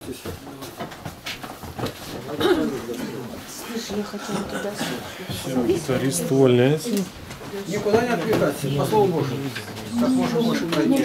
Слышь, я хотела туда Все, это рествольная. Никуда не отвлекаться, по слову Божьему. Как можно больше пройти.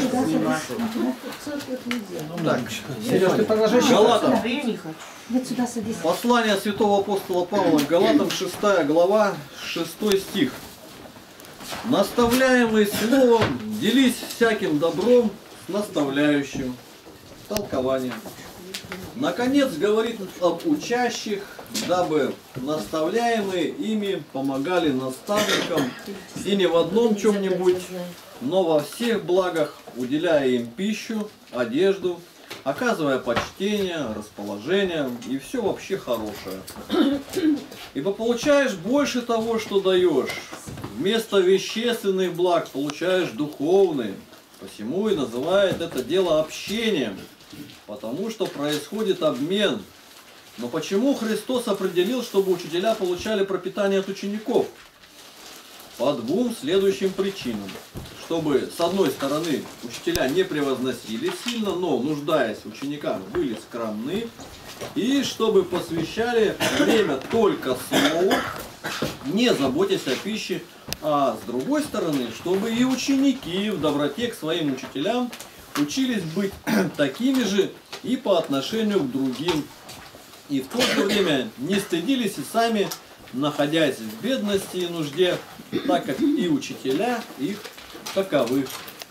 Так, Сереж, ты продолжаешь? Галатам. Я не хочу. Вот сюда садись. Послание святого апостола Павла к Галатам, 6 глава, 6 стих. Наставляемый словом, делись всяким добром с наставляющим. Толкование. Наконец говорит об учащих, дабы наставляемые ими помогали наставникам и не в одном чем-нибудь, но во всех благах, уделяя им пищу, одежду, оказывая почтение, расположение и все вообще хорошее. Ибо получаешь больше того, что даешь. Вместо вещественных благ получаешь духовные. Посему и называет это дело общением, потому что происходит обмен. Но почему Христос определил, чтобы учителя получали пропитание от учеников? По двум следующим причинам. Чтобы, с одной стороны, учителя не превозносили сильно, но, нуждаясь в учениках, были скромны. И чтобы посвящали время только слову, не заботясь о пище. А с другой стороны, чтобы и ученики в доброте к своим учителям учились быть такими же и по отношению к другим. И в то же время не стыдились и сами, находясь в бедности и нужде, так как и учителя их таковы.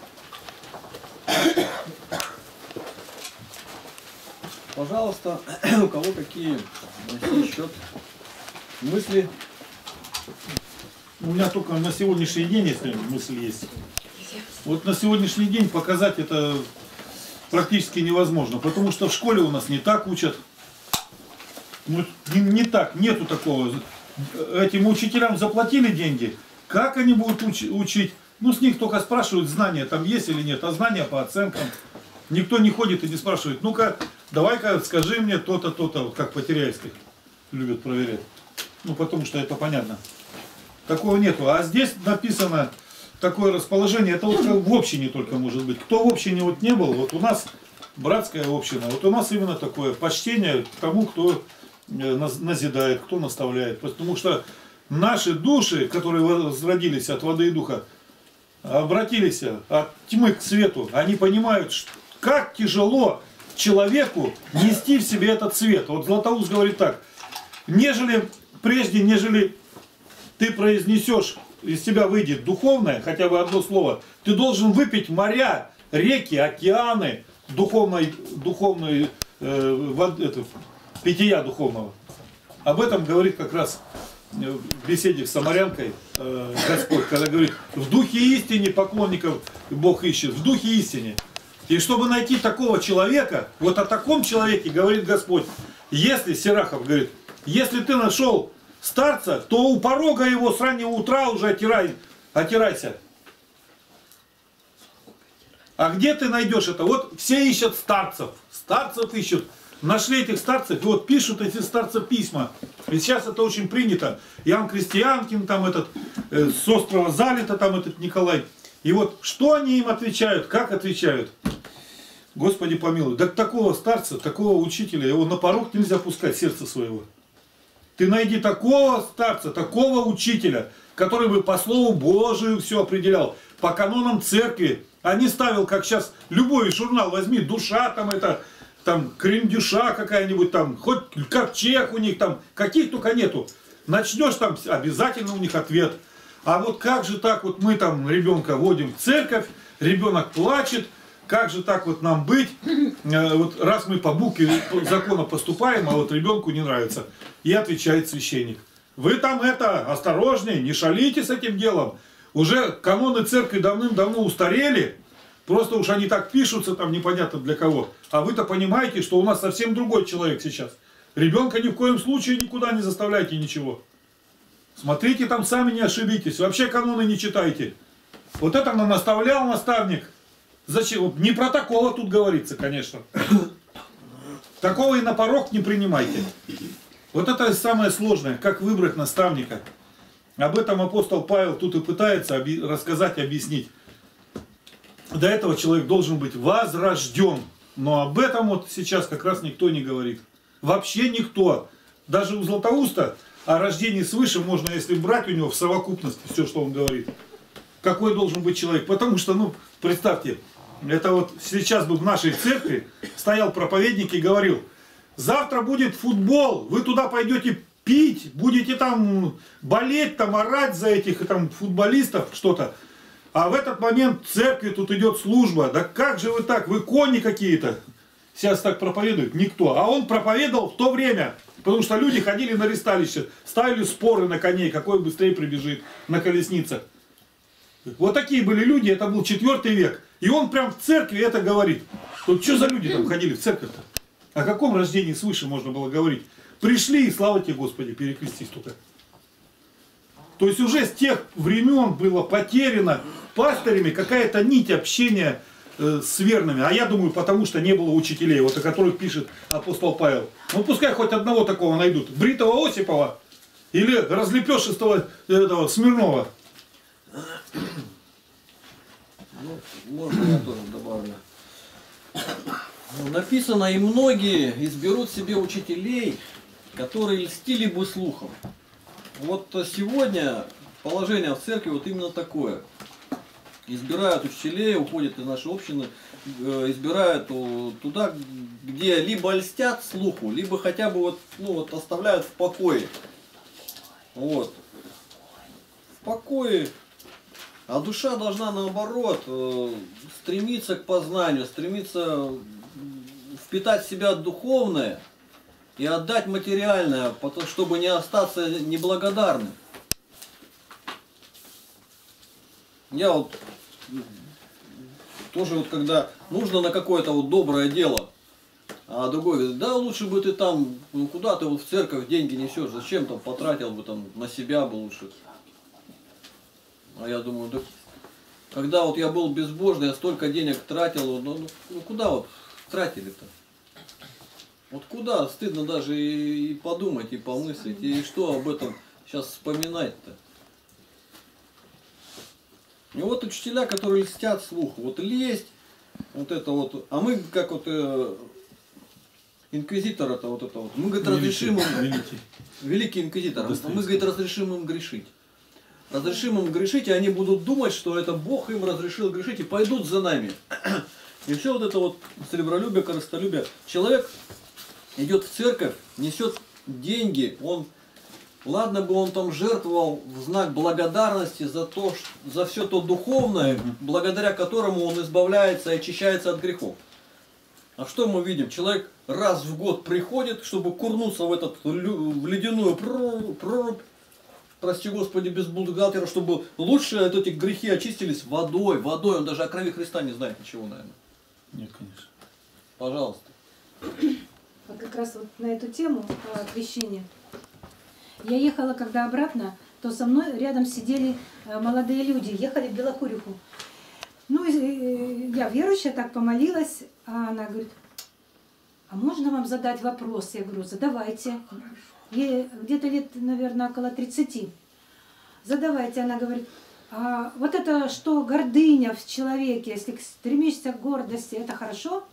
Пожалуйста, у кого какие на сей счет мысли? У меня только на сегодняшний день, если мысль есть. Вот на сегодняшний день показать это практически невозможно, потому что в школе у нас не так учат. Вот не так, нету такого. Этим учителям заплатили деньги, как они будут учить? Ну, с них только спрашивают, знания там есть или нет, а знания по оценкам. Никто не ходит и не спрашивает, ну-ка, давай-ка скажи мне то-то, то-то, вот как по-теряйски любят проверять. Ну, потому что это понятно. Такого нету. А здесь написано такое расположение, это вот в общине только может быть. Кто в общине вот не был, вот у нас братская община, вот у нас именно такое почтение к тому, кто назидает, кто наставляет. Потому что наши души, которые возродились от воды и духа, обратились от тьмы к свету, они понимают, как тяжело человеку нести в себе этот свет. Вот Златоуст говорит так, нежели ты произнесешь, из тебя выйдет духовное, хотя бы одно слово, ты должен выпить моря, реки, океаны духовной питья духовного. Об этом говорит как раз в беседе с самарянкой Господь, когда говорит, в духе истине поклонников Бог ищет, в духе истине. И чтобы найти такого человека, вот о таком человеке говорит Господь, если, Сирахов говорит, если ты нашел старца, то у порога его с раннего утра уже отирайся. А где ты найдешь это? Вот все ищут старцев ищут. Нашли этих старцев, и вот пишут эти старцы письма. И сейчас это очень принято. Иоанн Крестьянкин, там этот, с острова Залита, там этот Николай. И вот что они им отвечают, как отвечают? Господи помилуй, да такого старца, такого учителя, его на порог нельзя пускать сердце своего. Ты найди такого старца, такого учителя, который бы по Слову Божию все определял, по канонам церкви, а не ставил, как сейчас, любой журнал возьми, душа там это, там крем-дюша какая-нибудь там, хоть ковчег у них там, каких только нету. Начнешь там, обязательно у них ответ. А вот как же так вот мы там ребенка водим в церковь, ребенок плачет, как же так вот нам быть, вот раз мы по букве закона поступаем, а вот ребенку не нравится. И отвечает священник. Вы там это, осторожнее, не шалите с этим делом. Уже каноны церкви давным-давно устарели. Просто уж они так пишутся, там непонятно для кого. А вы-то понимаете, что у нас совсем другой человек сейчас. Ребенка ни в коем случае никуда не заставляйте ничего. Смотрите, там сами не ошибитесь. Вообще каноны не читайте. Вот это нам наставлял наставник. Зачем? Не про такого тут говорится, конечно. Такого и на порог не принимайте. Вот это самое сложное, как выбрать наставника. Об этом апостол Павел тут и пытается рассказать, объяснить. До этого человек должен быть возрожден. Но об этом вот сейчас как раз никто не говорит. Вообще никто. Даже у Златоуста о рождении свыше можно, если брать у него в совокупности все, что он говорит. Какой должен быть человек. Потому что, ну, представьте, это вот сейчас бы в нашей церкви стоял проповедник и говорил: завтра будет футбол, вы туда пойдете пить, будете там болеть, там орать за этих там футболистов, что-то. А в этот момент в церкви тут идет служба. Да как же вы так? Вы кони какие-то. Сейчас так проповедует никто. А он проповедовал в то время. Потому что люди ходили на ристалище, ставили споры на коней, какой быстрее прибежит на колесницах. Вот такие были люди, это был 4 век. И он прям в церкви это говорит. Вот что за люди там ходили в церковь-то? О каком рождении свыше можно было говорить? Пришли, и слава тебе, Господи, перекрестись только. То есть уже с тех времен было потеряно пастырями какая-то нить общения с верными. А я думаю, потому что не было учителей, вот о которых пишет апостол Павел. Ну пускай хоть одного такого найдут. Бритого Осипова или разлепешистого этого Смирнова. Ну, можно я тоже добавлю. Написано: и многие изберут себе учителей, которые льстили бы слухом. Вот сегодня положение в церкви вот именно такое. Избирают учителей, уходят из нашей общины, избирают туда, где либо льстят слуху, либо хотя бы вот, ну, вот оставляют в покое. Вот. В покое. А душа должна, наоборот, стремиться к познанию, стремиться впитать в себя духовное и отдать материальное, чтобы не остаться неблагодарным. Я вот тоже вот когда нужно на какое-то вот доброе дело, а другой говорит: да лучше бы ты там, ну куда ты вот в церковь деньги несешь, зачем там потратил бы там на себя бы лучше. А я думаю, да когда вот я был безбожный, я столько денег тратил, ну куда вот тратили-то? Вот куда? Стыдно даже и подумать, и помыслить, и что об этом сейчас вспоминать-то? И вот учителя, которые льстят слуху, вот лесть, вот это вот, а мы как вот инквизитор это вот, мы, говорит, разрешим им, великий инквизитор, мы, говорит, разрешим им грешить. Разрешим им грешить, и они будут думать, что это Бог им разрешил грешить, и пойдут за нами. И все вот это вот сребролюбие, корыстолюбие. Человек идет в церковь, несет деньги, он, ладно бы он там жертвовал в знак благодарности за то, за все то духовное, благодаря которому он избавляется и очищается от грехов. А что мы видим? Человек раз в год приходит, чтобы курнуться в ледяную прорубь, прости Господи, без бухгалтера, чтобы лучше от этих грехи очистились водой. Он даже о крови Христа не знает ничего, наверное. Нет, конечно. Пожалуйста. Вот как раз вот на эту тему крещения. Я ехала, когда обратно, то со мной рядом сидели молодые люди, ехали в Белокуриху. Ну, я верующая, так помолилась, а она говорит: а можно вам задать вопрос? Я говорю: задавайте. Ей где-то лет, наверное, около 30. Задавайте. Она говорит: а вот это что, гордыня в человеке, если стремишься к гордости, это хорошо?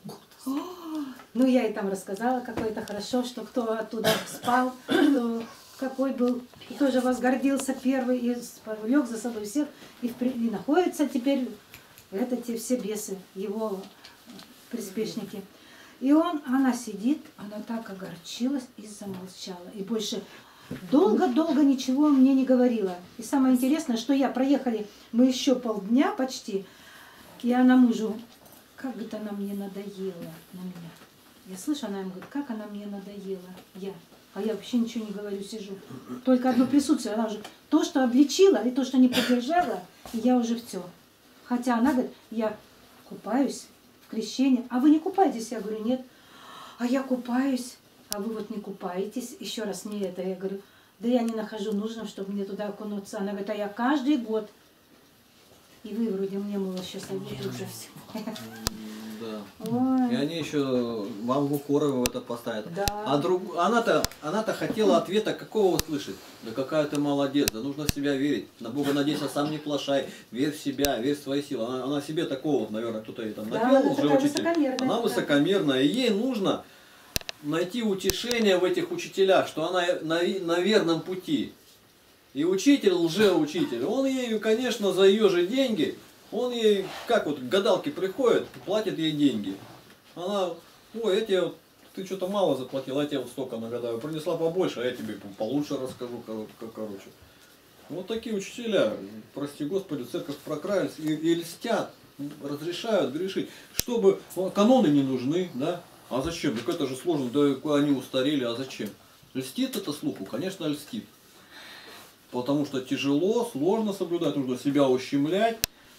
Ну, я ей там рассказала, какое это хорошо, что кто оттуда спал, кто какой был, тоже возгордился первый и повлек за собой всех, и находятся теперь те все бесы, его приспешники. И она сидит, она так огорчилась и замолчала. И больше долго-долго ничего мне не говорила. И самое интересное, что проехали мы еще полдня почти, и она мужу: как говорит, она мне надоела на меня. Я слышу, она ему говорит: как она мне надоела, А я вообще ничего не говорю, сижу. Только одно присутствие, она уже то, что обличила, и то, что не поддержала, и я уже все. Хотя она говорит: я купаюсь в крещении. А вы не купаетесь? Я говорю: нет. А я купаюсь. А вы вот не купаетесь. Еще раз не это. Я говорю: да я не нахожу нужным, чтобы мне туда окунуться. Она говорит: а я каждый год. И вы вроде мне, мол, сейчас советуете. Да. Ой. И они еще вам в укоры в это поставят. Да. А она-то хотела ответа какого услышать? Да какая ты молодец, да нужно в себя верить. На Бога надейся, сам не плашай. Верь в себя, верь в свои силы. Она себе такого, наверное, кто-то ей там Да, напел, она такая лжеучитель. высокомерная, Она да. высокомерная, и ей нужно найти утешение в этих учителях, что она на верном пути. И учитель, лжеучитель, он ею, конечно, за ее же деньги, он ей, как вот к гадалке приходит, платит ей деньги. Она, ой, я тебе, ты что-то мало заплатил, я тебе вот столько нагадаю, принесла побольше, а я тебе получше расскажу, короче. Вот такие учителя, прости Господи, церковь прокрались и льстят, разрешают грешить, чтобы каноны не нужны, да? А зачем? Так это же сложно, да они устарели, а зачем? Льстит это слуху? Конечно, льстит. Потому что тяжело, сложно соблюдать, нужно себя ущемлять.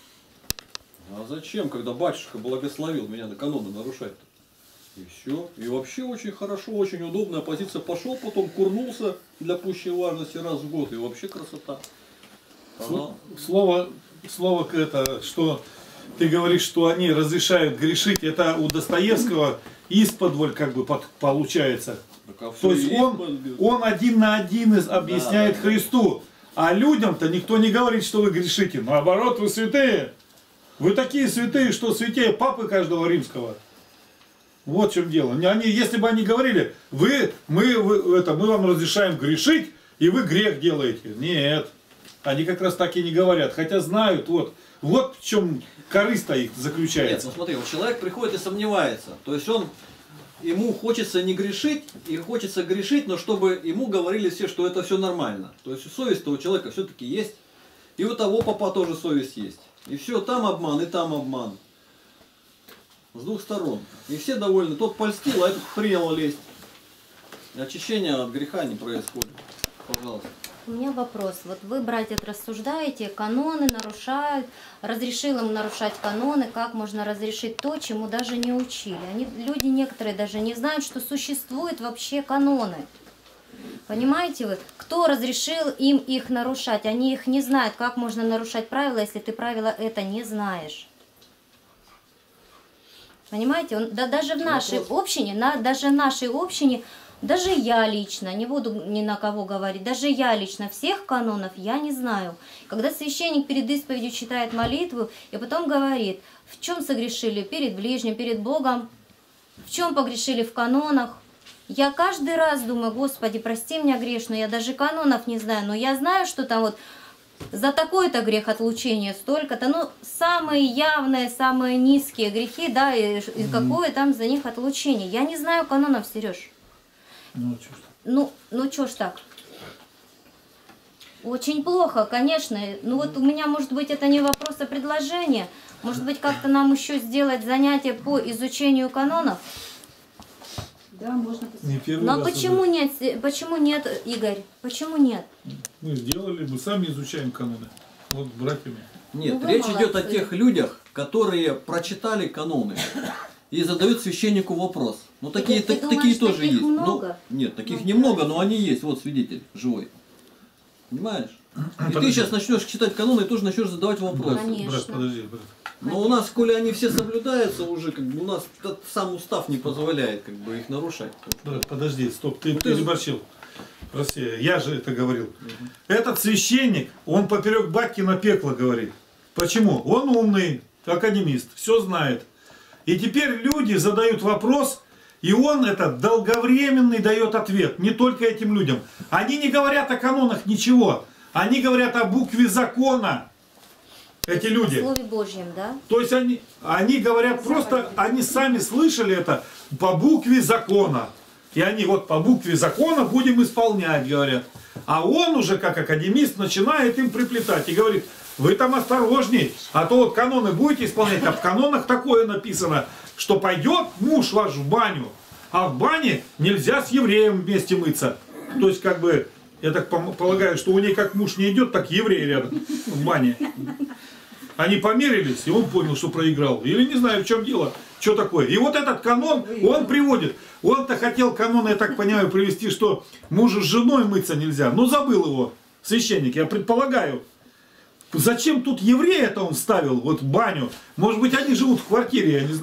А зачем, когда батюшка благословил меня на каноны нарушать-то? И все. И вообще очень хорошо, очень удобная позиция. Пошел, потом курнулся для пущей важности раз в год. И вообще красота. Слово это, что ты говоришь, что они разрешают грешить, это у Достоевского исподволь как бы получается. То есть он один на один объясняет Христу. А людям-то никто не говорит, что вы грешите. Наоборот, вы святые. Вы такие святые, что святее папы каждого римского. Вот в чем дело. Если бы они говорили, мы вам разрешаем грешить, и вы грех делаете. Нет. Они как раз так и не говорят. Хотя знают, вот в чем корысть-то их заключается. Нет, ну смотри, вот человек приходит и сомневается. То есть ему хочется не грешить, и хочется грешить, но чтобы ему говорили все, что это все нормально. То есть совесть-то у человека все-таки есть. И у того папа тоже совесть есть. И все, там обман, и там обман. С двух сторон. И все довольны. Тот польстил, а этот принял лесть. И очищение от греха не происходит. Пожалуйста. У меня вопрос. Вот вы, братья, рассуждаете, каноны нарушают, разрешил им нарушать каноны, как можно разрешить то, чему даже не учили. Люди некоторые даже не знают, что существуют вообще каноны. Понимаете вы? Кто разрешил им их нарушать? Они их не знают, как можно нарушать правила, если ты правила это не знаешь. Понимаете? Даже в нашей общине, даже я лично, не буду ни на кого говорить, даже я лично всех канонов я не знаю. Когда священник перед исповедью читает молитву и потом говорит, в чем согрешили перед ближним, перед Богом, в чем погрешили в канонах, я каждый раз думаю, Господи, прости меня грешную, я даже канонов не знаю, но я знаю, что там вот за такой-то грех отлучения столько-то, ну, самые явные, самые низкие грехи, да, и какое там за них отлучение. Я не знаю канонов, Сереж. Ну чё ж так? Очень плохо, конечно. Ну вот у меня, может быть, это не вопрос, а предложение. Может быть, как-то нам еще сделать занятие по изучению канонов? Да, можно посмотреть. Но почему нет, Игорь? Почему нет? Мы сделали, мы сами изучаем каноны. Вот с братьями. Нет, Ну, речь молодцы. идет о тех людях, которые прочитали каноны и задают священнику вопрос. Ну такие, ты такие думаешь, тоже таких есть. много? Ну, нет, таких немного, но они есть. Вот свидетель живой. Понимаешь? И ты сейчас начнешь читать каноны и тоже начнешь задавать вопросы. Конечно. Брат, подожди, брат. Но у нас, коли они все соблюдаются уже, как бы у нас сам устав не позволяет как бы их нарушать. Брат, подожди, стоп, ты Ну, ты- переборщил. Прости, я же это говорил. Этот священник, он поперек батьки на пекло говорит. Почему? Он умный, академист, все знает. И теперь люди задают вопрос, и он этот долговременный дает ответ. Не только этим людям. Они не говорят о канонах ничего. Они говорят о букве закона. Эти люди. В Слове Божьем, да? То есть они говорят просто, они сами слышали это по букве закона. И они вот по букве закона будем исполнять, говорят. А он уже как академист начинает им приплетать и говорит, вы там осторожней, а то вот каноны будете исполнять, а в канонах такое написано, что пойдет муж ваш в баню, а в бане нельзя с евреем вместе мыться. То есть как бы, я так полагаю, что у ней как муж не идет, так еврей рядом в бане. Они померились, и он понял, что проиграл. Или не знаю, в чем дело, что такое. И вот этот канон он приводит. Он-то хотел канон, я так понимаю, привести, что мужу с женой мыться нельзя. Но забыл его священник, я предполагаю. Зачем тут еврея-то он вставил, вот в баню? Может быть, они живут в квартире, я не знаю.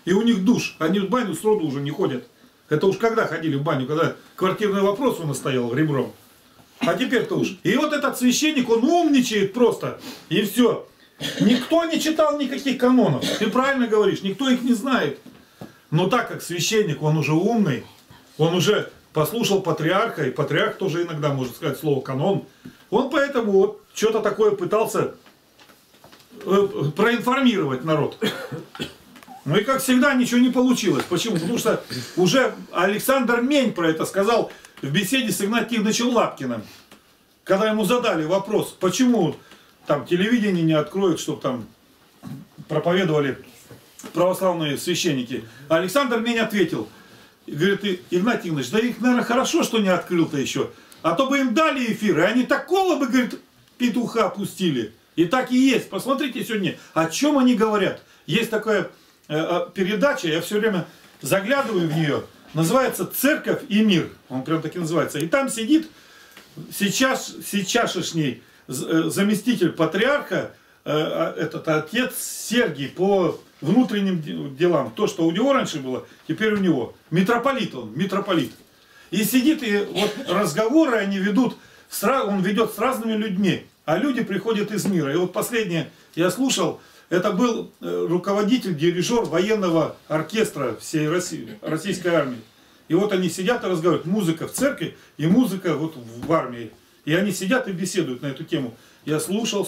и у них душ. Они в баню сроду уже не ходят. Это уж когда ходили в баню, когда квартирный вопрос он стоял ребром. А теперь-то уж. И вот этот священник, он умничает просто. И все. Никто не читал никаких канонов. Ты правильно говоришь, никто их не знает. Но так как священник, он уже умный, он уже послушал патриарха, и патриарх тоже иногда может сказать слово канон, он поэтому вот что-то такое пытался проинформировать народ. Ну и как всегда ничего не получилось. Почему? Потому что уже Александр Мень про это сказал в беседе с Игнатием Ивановичем Лапкиным. Когда ему задали вопрос, почему там телевидение не откроют, чтобы там проповедовали православные священники. Александр Мень ответил, говорит, Игнатий Иванович, да их, наверное, хорошо, что не открыл-то еще. А то бы им дали эфир, и они такого бы, говорит, петуха пустили. И так и есть. Посмотрите сегодня, о чем они говорят. Есть такая передача, я все время заглядываю в нее, называется «Церковь и мир». Он прям таки называется. И там сидит сейчасшний заместитель патриарха, этот отец Сергий по внутренним делам. То, что у него раньше было, теперь у него. Митрополит он, митрополит. И сидит, и вот разговоры они ведут, он ведет с разными людьми, а люди приходят из мира. И вот последнее я слушал, это был руководитель, дирижер военного оркестра всей России, российской армии. И вот они сидят и разговаривают. Музыка в церкви и музыка вот в армии. И они сидят и беседуют на эту тему. Я слушал.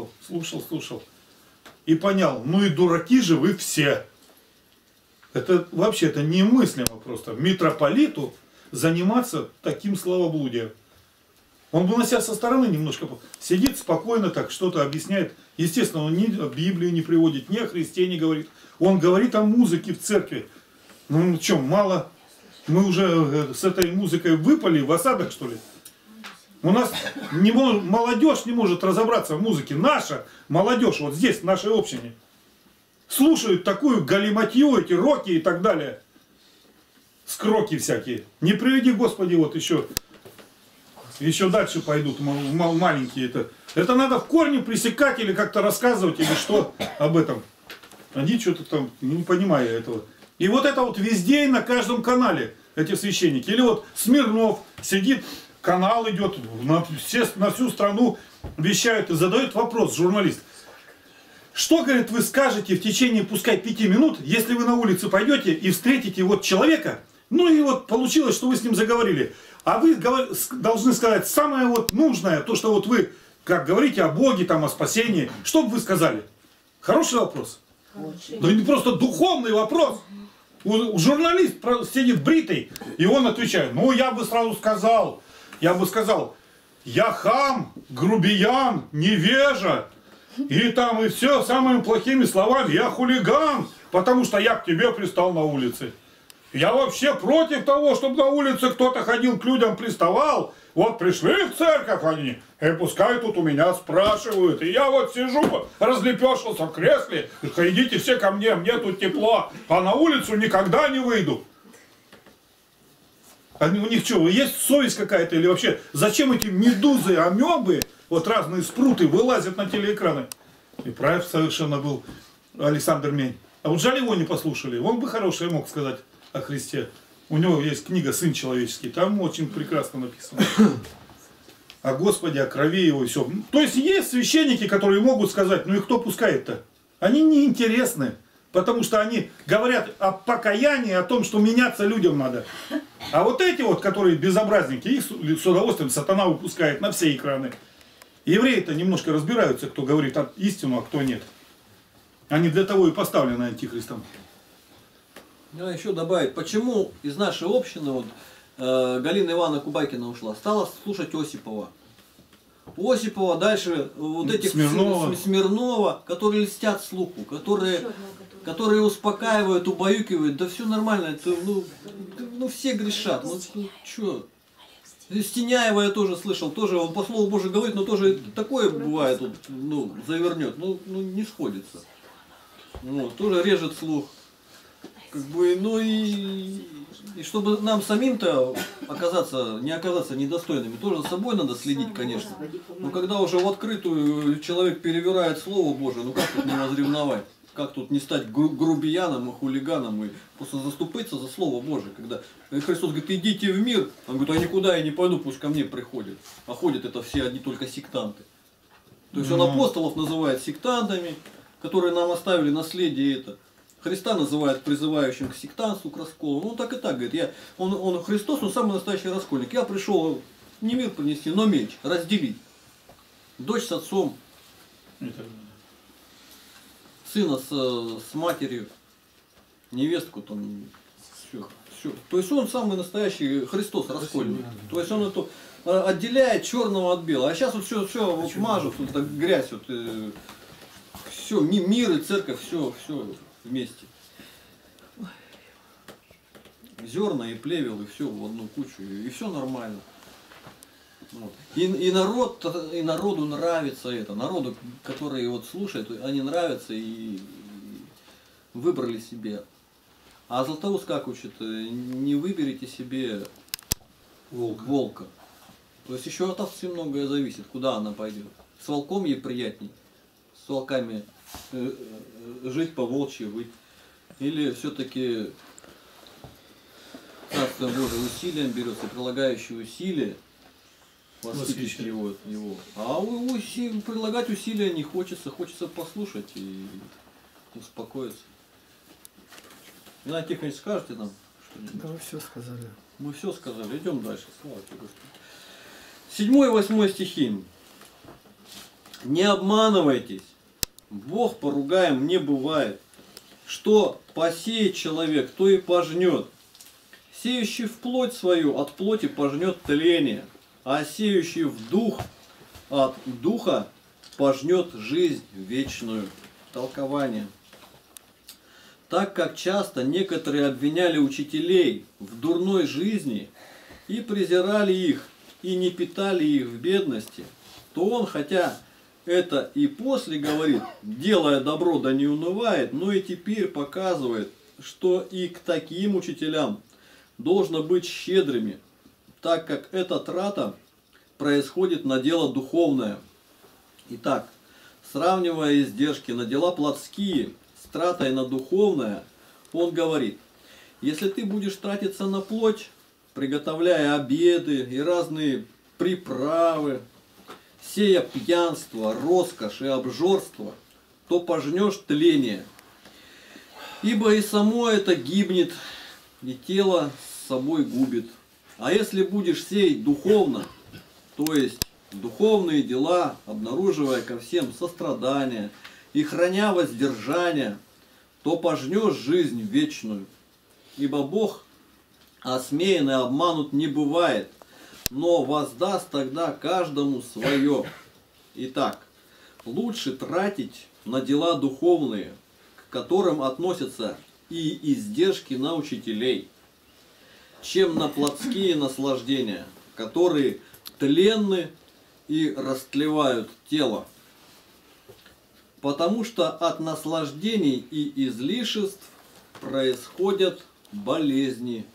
И понял, ну и дураки же вы все. Это вообще это немыслимо просто. Митрополиту заниматься таким словоблудием. Он бы на себя со стороны немножко сидит спокойно так, что-то объясняет. Естественно, он ни Библию не приводит, ни о Христе не говорит. Он говорит о музыке в церкви. Ну что, мало? Мы уже с этой музыкой выпали в осадок, что ли? У нас молодежь не может разобраться в музыке. Наша молодежь, вот здесь, в нашей общине, слушают такую галиматью, эти роки и так далее. Скроки всякие. Не приведи, Господи, вот еще дальше пойдут маленькие. Это надо в корне пресекать или как-то рассказывать, или что об этом. Они что-то там, не понимая этого. И вот это вот везде и на каждом канале эти священники. Или вот Смирнов сидит, канал идет, на всю страну вещают и задают вопрос, журналист. Что, говорит, вы скажете в течение, пускай 5 минут, если вы на улице пойдете и встретите вот человека, ну и вот получилось, что вы с ним заговорили. А вы должны сказать самое вот нужное, то, что вот вы, как говорите о Боге, там, о спасении, что бы вы сказали? Хороший вопрос? Да не просто духовный вопрос. Журналист сидит бритый, и он отвечает, ну я бы сразу сказал, я хам, грубиян, невежа, и там и все самыми плохими словами, я хулиган, потому что я к тебе пристал на улице. Я вообще против того, чтобы на улице кто-то ходил к людям, приставал. Вот пришли в церковь они, и пускай тут у меня спрашивают. И я вот сижу, разлепешился в кресле, идите все ко мне тут тепло, а на улицу никогда не выйду. А у них что, есть совесть какая-то или вообще, зачем эти медузы, амебы, вот разные спруты вылазят на телеэкраны? И прав совершенно был Александр Мень. А вот жаль, его не послушали, он бы хорошее мог сказать о Христе. У него есть книга «Сын человеческий», там очень прекрасно написано. О Господе, о крови его и все. То есть есть священники, которые могут сказать, ну и кто пускает-то? Они неинтересны, потому что они говорят о покаянии, о том, что меняться людям надо. А вот эти вот, которые безобразники, их с удовольствием сатана выпускает на все экраны. Евреи-то немножко разбираются, кто говорит истину, а кто нет. Они для того и поставлены антихристом. Я еще добавить, почему из нашей общины вот, Галина Ивановна Кубайкина ушла, стала слушать Осипова. У Осипова дальше вот этих Смирнова, которые льстят слуху, которые успокаивают, убаюкивают, да все нормально, это, ну все грешат, ну что. Стеняева я тоже слышал, тоже он по слову Божию говорит, но тоже такое бывает, вот, завернет, не сходится. Вот, тоже режет слух. Как бы, и чтобы нам самим-то не оказаться недостойными, тоже за собой надо следить, конечно. Но когда уже в открытую человек перевирает Слово Божие, как тут не возревновать? как тут не стать грубияном и хулиганом, и просто заступиться за Слово Божие. Когда Христос говорит, идите в мир, он говорит, а никуда я не пойду, пусть ко мне приходят. А ходят это все одни только сектанты. То есть он апостолов называет сектантами, которые нам оставили наследие это. Христа называют призывающим к сектантству, к расколу. Ну, он так и так говорит. Христос, он самый настоящий раскольник. Я пришел не мир принести, но меч, разделить. Дочь с отцом, сына с матерью, невестку там, все. То есть он самый настоящий Христос, раскольник. То есть он это отделяет черного от белого. А сейчас вот все вот мажут, вот так грязь, вот, все, мир и церковь, все вместе. Зерна и плевел, и все в одну кучу, и все нормально. Вот. И народу нравится это. Народу, которые вот слушают, они нравятся и выбрали себе. А Златоуст как учит? Не выберите себе волка. То есть еще от овцы многое зависит, куда она пойдет. С волком ей приятней, с волками жить по-волчьи выть. Или все-таки Царство Божие усилием берется, прилагающие усилия, восхитить его. А прилагать усилия не хочется, хочется послушать и успокоиться. Игнатий Тихонович, скажете нам что-нибудь? Да вы все сказали. Мы все сказали, идем дальше. Слава тебе, Господи. 7 и 8 стихи. Не обманывайтесь, Бог поругаем не бывает. Что посеет человек, то и пожнет. Сеющий в плоть свою от плоти пожнет тление, а сеющий в дух от духа пожнет жизнь вечную. Толкование. Так как часто некоторые обвиняли учителей в дурной жизни и презирали их, и не питали их в бедности, то он, хотя это и после говорит, делая добро да не унывает, но и теперь показывает, что и к таким учителям должно быть щедрыми, так как эта трата происходит на дело духовное. Итак, сравнивая издержки на дела плотские с тратой на духовное, он говорит, если ты будешь тратиться на плоть, приготовляя обеды и разные приправы, сея пьянство, роскошь и обжорство, то пожнешь тление. Ибо и само это гибнет, и тело с собой губит. А если будешь сеять духовно, то есть духовные дела, обнаруживая ко всем сострадание и храня воздержание, то пожнешь жизнь вечную. Ибо Бог осмеян и обманут не бывает, но воздаст тогда каждому свое. Итак, лучше тратить на дела духовные, к которым относятся и издержки на учителей, чем на плотские наслаждения, которые тленны и растлевают тело. Потому что от наслаждений и излишеств происходят болезни.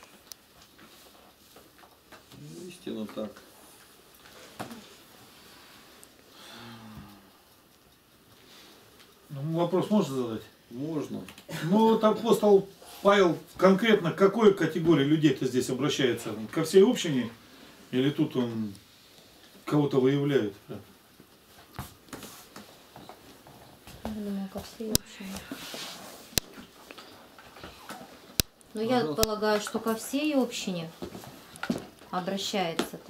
Истинно так. Вопрос можно задать? Можно. Ну вот апостол Павел конкретно к какой категории людей-то здесь обращается? Ко всей общине? Или тут он кого-то выявляет? Я думаю, ко всей общине. Но я полагаю, что ко всей общине обращается-то.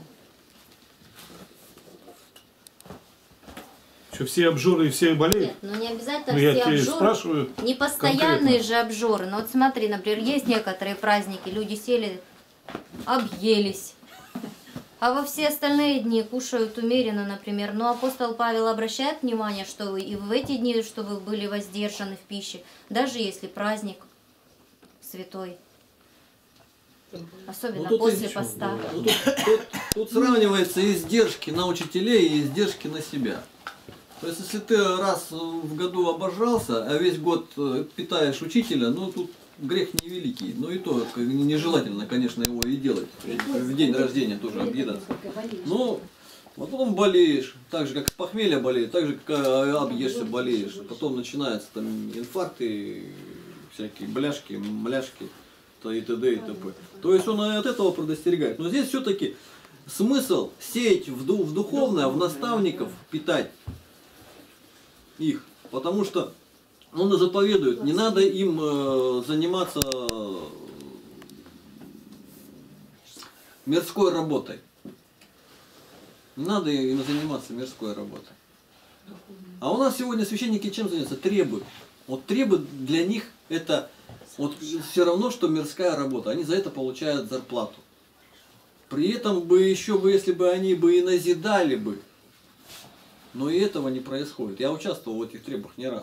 Что все обжоры и все болеют? Нет, ну не обязательно Ну, все я тебе обжоры. спрашиваю Не постоянные конкретно. же обжоры. Но вот смотри, например, есть некоторые праздники, люди сели, объелись. А во все остальные дни кушают умеренно, например. Но апостол Павел обращает внимание, что вы и в эти дни, что вы были воздержаны в пище, даже если праздник святой. Особенно Ну, после поста. Тут сравниваются издержки на учителей и издержки на себя. То есть, если ты раз в году обожрался, а весь год питаешь учителя, ну тут грех невеликий. Ну и то нежелательно, конечно, его и делать. В день рождения тоже объедаться. Но Потом болеешь, так же как с похмелья болеешь, так же как объешься болеешь. Потом начинаются там инфаркты, всякие бляшки, мляшки, и т.д. и т.п. То есть он от этого предостерегает. Но здесь все-таки смысл сеять в духовное, в наставников, питать их. Потому что он и заповедует, не надо им заниматься мирской работой. Не надо им заниматься мирской работой. А у нас сегодня священники чем занимаются? Требуют. Вот требуют для них это вот все равно, что мирская работа. Они за это получают зарплату. При этом бы еще бы, если бы они бы и назидали бы, но и этого не происходит. Я участвовал в этих требах не раз.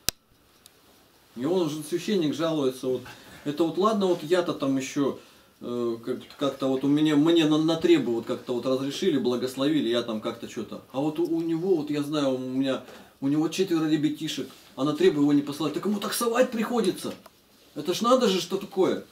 И он же, священник, жалуется, вот, это вот ладно, вот я-то там еще как-то вот мне на требу вот как-то вот разрешили, благословили, я там как-то что-то. А вот у него, вот я знаю, у него 4 ребятишек, а на требу его не посылают. Так ему таксовать приходится. Это ж надо же, что такое.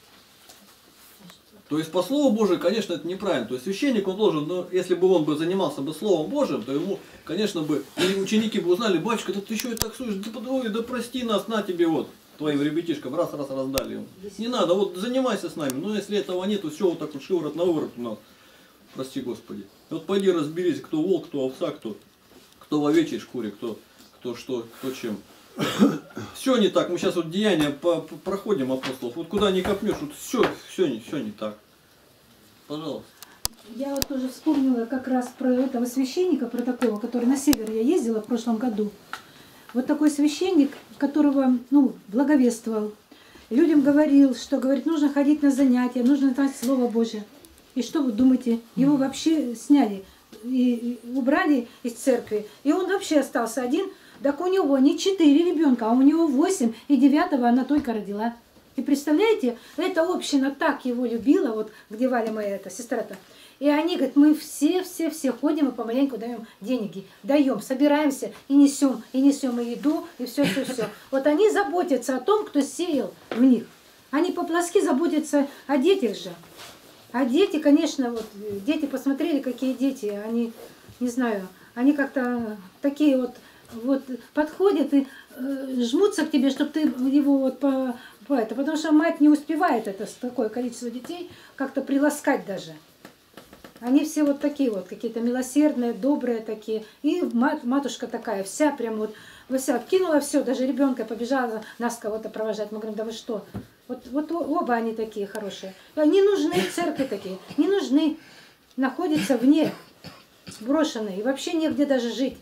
То есть по Слову Божию, конечно, это неправильно. То есть священник, он должен, но если бы он бы занимался бы Словом Божиим, то ему, конечно, бы, и ученики бы узнали, батюшка, ты еще и таксуешь, да прости нас, на тебе вот, твоим ребятишкам, раз раздали ему. Не надо, вот занимайся с нами, но если этого нет, то все вот так вот шиворот на выворот у нас. Прости Господи. Вот пойди разберись, кто волк, кто овца, кто в овечьей шкуре, кто что, кто чем. Все не так. Мы сейчас вот деяния проходим апостолов. Вот куда ни копнешь, вот все не так. Пожалуйста. Я вот тоже вспомнила как раз про этого священника, про такого, который на север я ездила в прошлом году. Вот такой священник, которого, благовествовал, людям говорил, что, говорит, нужно ходить на занятия, нужно знать Слово Божие. И что вы думаете? Его вообще сняли и убрали из церкви. И он вообще остался один. Так у него не 4 ребенка, а у него 8, и 9-го она только родила. И представляете, эта община так его любила, вот где Валя моя, эта сестра-то. И они говорят, мы все ходим и помаленьку даем деньги. Даем, собираемся и несем и еду, и все. Вот они заботятся о том, кто сеял в них. Они по-плоски заботятся о детях же. А дети, конечно, вот дети, посмотрели, какие дети, они, не знаю, они как-то такие вот подходят и жмутся к тебе, чтобы ты его вот потому что мать не успевает это такое количество детей как-то приласкать даже. Они все вот такие вот, какие-то милосердные, добрые такие. И матушка такая, вся прям вот вся кинула все, даже ребенка побежала нас кого-то провожать. Мы говорим, да вы что? Вот оба они такие хорошие. Не нужны церкви такие, не нужны. Находятся вне, брошенные, и вообще негде даже жить.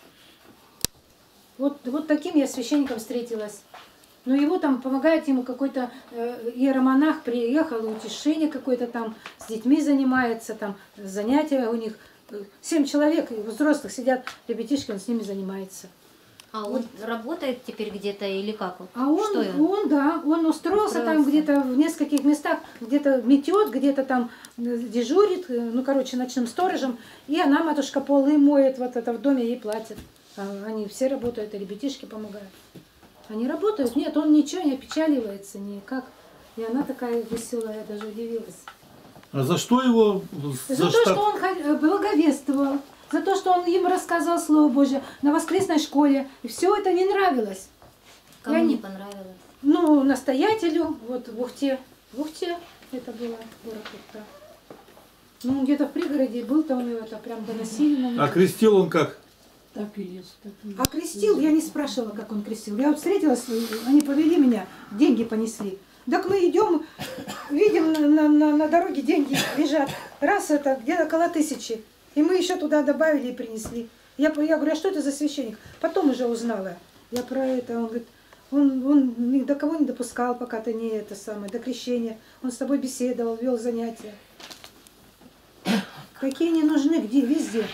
Вот таким я священником встретилась. Но его там помогает ему какой-то иеромонах, приехал, утешение какое-то там, с детьми занимается, там занятия у них. 7 человек взрослых сидят, ребятишки, он с ними занимается. А он работает теперь где-то или как? А он устроился там где-то в нескольких местах, где-то метет, где-то там дежурит, ночным сторожем. И она, матушка, полы моет, вот это в доме ей платит. Они все работают, и ребятишки помогают. Они работают, нет, он ничего не опечаливается никак. И она такая веселая, я даже удивилась. А за что его? За то, что он благовествовал, за то, что он им рассказывал Слово Божье на воскресной школе. И все это не нравилось. Кому не понравилось? Настоятелю, вот в Ухте. В Ухте это было, город Ухта. Где-то в пригороде был-то у него это, прям доносили на него. А крестил он как? Так и есть. А крестил, я не спрашивала, как он крестил. Я вот встретилась, они повели меня, деньги понесли. Так мы идем, видим на дороге деньги лежат. Раз это где-то около 1000. И мы еще туда добавили и принесли. Я говорю, а что это за священник? Потом уже узнала. Я про это, он говорит, он ни до кого не допускал, пока ты не это самое, до крещения. Он с тобой беседовал, вел занятия. Какие не нужны, где, везде.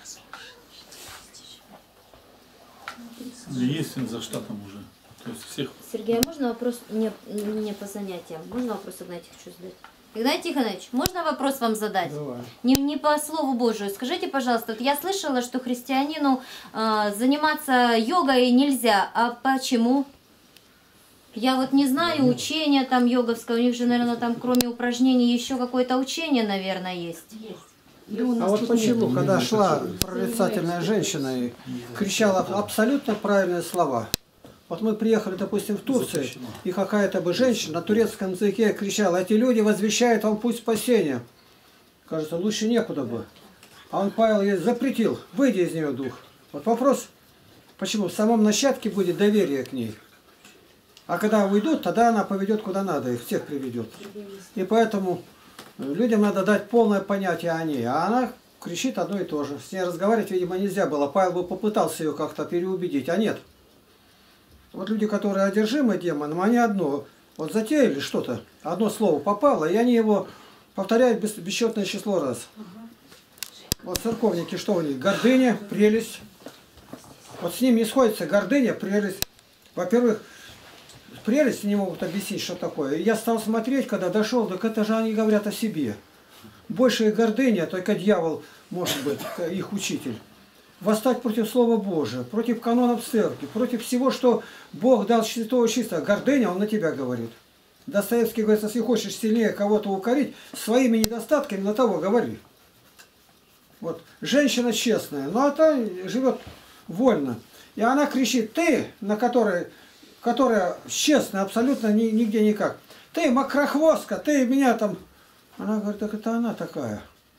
Есть за штатом уже. То есть всех. Сергей, а можно вопрос не по занятиям? Можно вопрос, Игнатий, хочу задать? Игнатий Тихонович, можно вопрос вам задать? Давай. Не по Слову Божию. Скажите, пожалуйста, вот я слышала, что христианину заниматься йогой нельзя. А почему? Я вот не знаю учения там йоговского. У них же, наверное, там кроме упражнений еще какое-то учение, наверное, есть. Есть. А вот почему, когда шла прорицательная женщина и кричала абсолютно правильные слова. Вот мы приехали, допустим, в Турцию, и какая-то бы женщина на турецком языке кричала: эти люди возвещают вам путь спасения. Кажется, лучше некуда бы. А он, Павел, ей запретил: выйди из нее, дух. Вот вопрос, почему в самом начатке будет доверие к ней. А когда уйдут, тогда она поведет куда надо, их всех приведет. И поэтому людям надо дать полное понятие о ней. А она кричит одно и то же. С ней разговаривать, видимо, нельзя было. Павел бы попытался ее как-то переубедить, а нет. Вот люди, которые одержимы демоном, они одно, вот затеяли что-то, одно слово попало, и они его повторяют бесчетное число раз. Вот церковники, что у них? Гордыня, прелесть. Вот с ними не сходится гордыня, прелесть. Во-первых, прелесть не могут объяснить, что такое. И я стал смотреть, когда дошел, так это же они говорят о себе. Больше их гордыня, только дьявол может быть, их учитель. Восстать против Слова Божия, против канонов церкви, против всего, что Бог дал святого чистого. Гордыня, он на тебя говорит. Достоевский говорит, если хочешь сильнее кого-то укорить, своими недостатками на того говори. Вот. Женщина честная, но она живет вольно. И она кричит: ты, на которая честная, абсолютно нигде никак. Ты, мокрохвостка, ты меня там... Она говорит, так это она такая.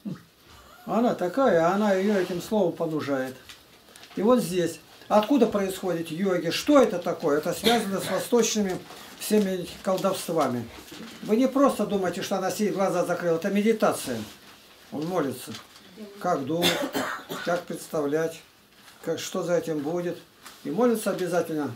Она такая, а она ее этим словом понужает. И вот здесь. Откуда происходит йоги? Что это такое? Это связано с восточными всеми этими колдовствами. Вы не просто думаете, что она сидит, глаза закрыла. Это медитация. Он молится. Как думать, как представлять, что за этим будет. И молится обязательно.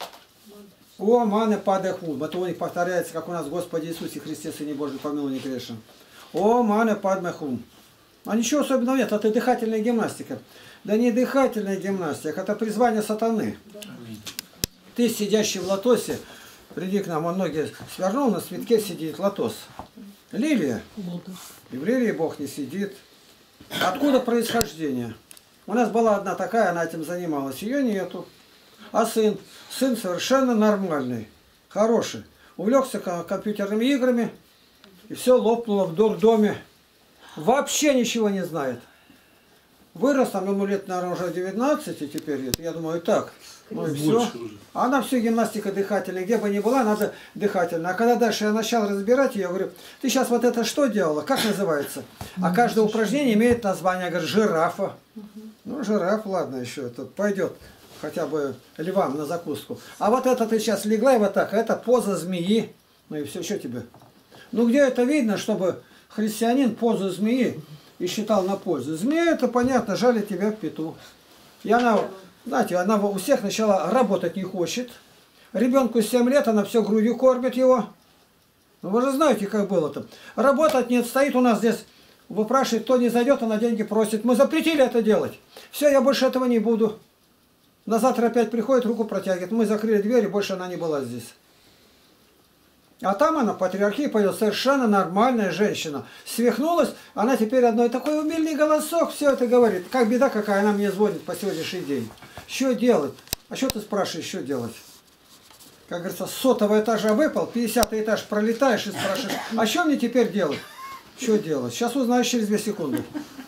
О, мане падеху. Это у них повторяется, как у нас: Господи Иисусе Христе, Сыне Божий, помилуй грешен. О, мане падеху. А ничего особенного нет, это дыхательная гимнастика. Да не дыхательная гимнастика, это призвание сатаны. Ты, сидящий в лотосе, приди к нам, он ноги свернул, на цветке сидит лотос. Лилия. И в лилии Бог не сидит. Откуда происхождение? У нас была одна такая, она этим занималась, ее нету. А сын? Сын совершенно нормальный, хороший. Увлекся компьютерными играми, и все лопнуло в дурдоме. Вообще ничего не знает. Вырос, там ему лет, наверное, уже 19, и теперь, я думаю, и так. Ну и все. А она все гимнастика дыхательная, где бы ни была, надо дыхательная. А когда дальше я начал разбирать ее, я говорю: ты сейчас вот это что делала, как называется? А каждое упражнение имеет название, я говорю, жирафа. Ну, жираф, ладно, еще это пойдет хотя бы львам на закуску. А вот это ты сейчас легла и вот так, это поза змеи. Ну и все, что тебе? Ну где это видно, чтобы христианин позу змеи и считал на пользу? Змея, это понятно, жалит тебя в пету. И она, знаете, она у всех сначала работать не хочет. Ребенку 7 лет, она все грудью кормит его. Ну вы же знаете, как было-то. Работать нет, стоит у нас здесь, выпрашивает, кто не зайдет, она деньги просит. Мы запретили это делать. Все, я больше этого не буду. На завтра опять приходит, руку протягивает. Мы закрыли дверь, и больше она не была здесь. А там она, патриархия, пойдет, совершенно нормальная женщина. Свихнулась, она теперь одной такой умильный голосок, все это говорит. Как беда какая, она мне звонит по сегодняшний день. Что делать? А что ты спрашиваешь, что делать? Как говорится, с 100-го этажа выпал, 50-й этаж пролетаешь и спрашиваешь: а что мне теперь делать? Что делать? Сейчас узнаешь через 2 секунды.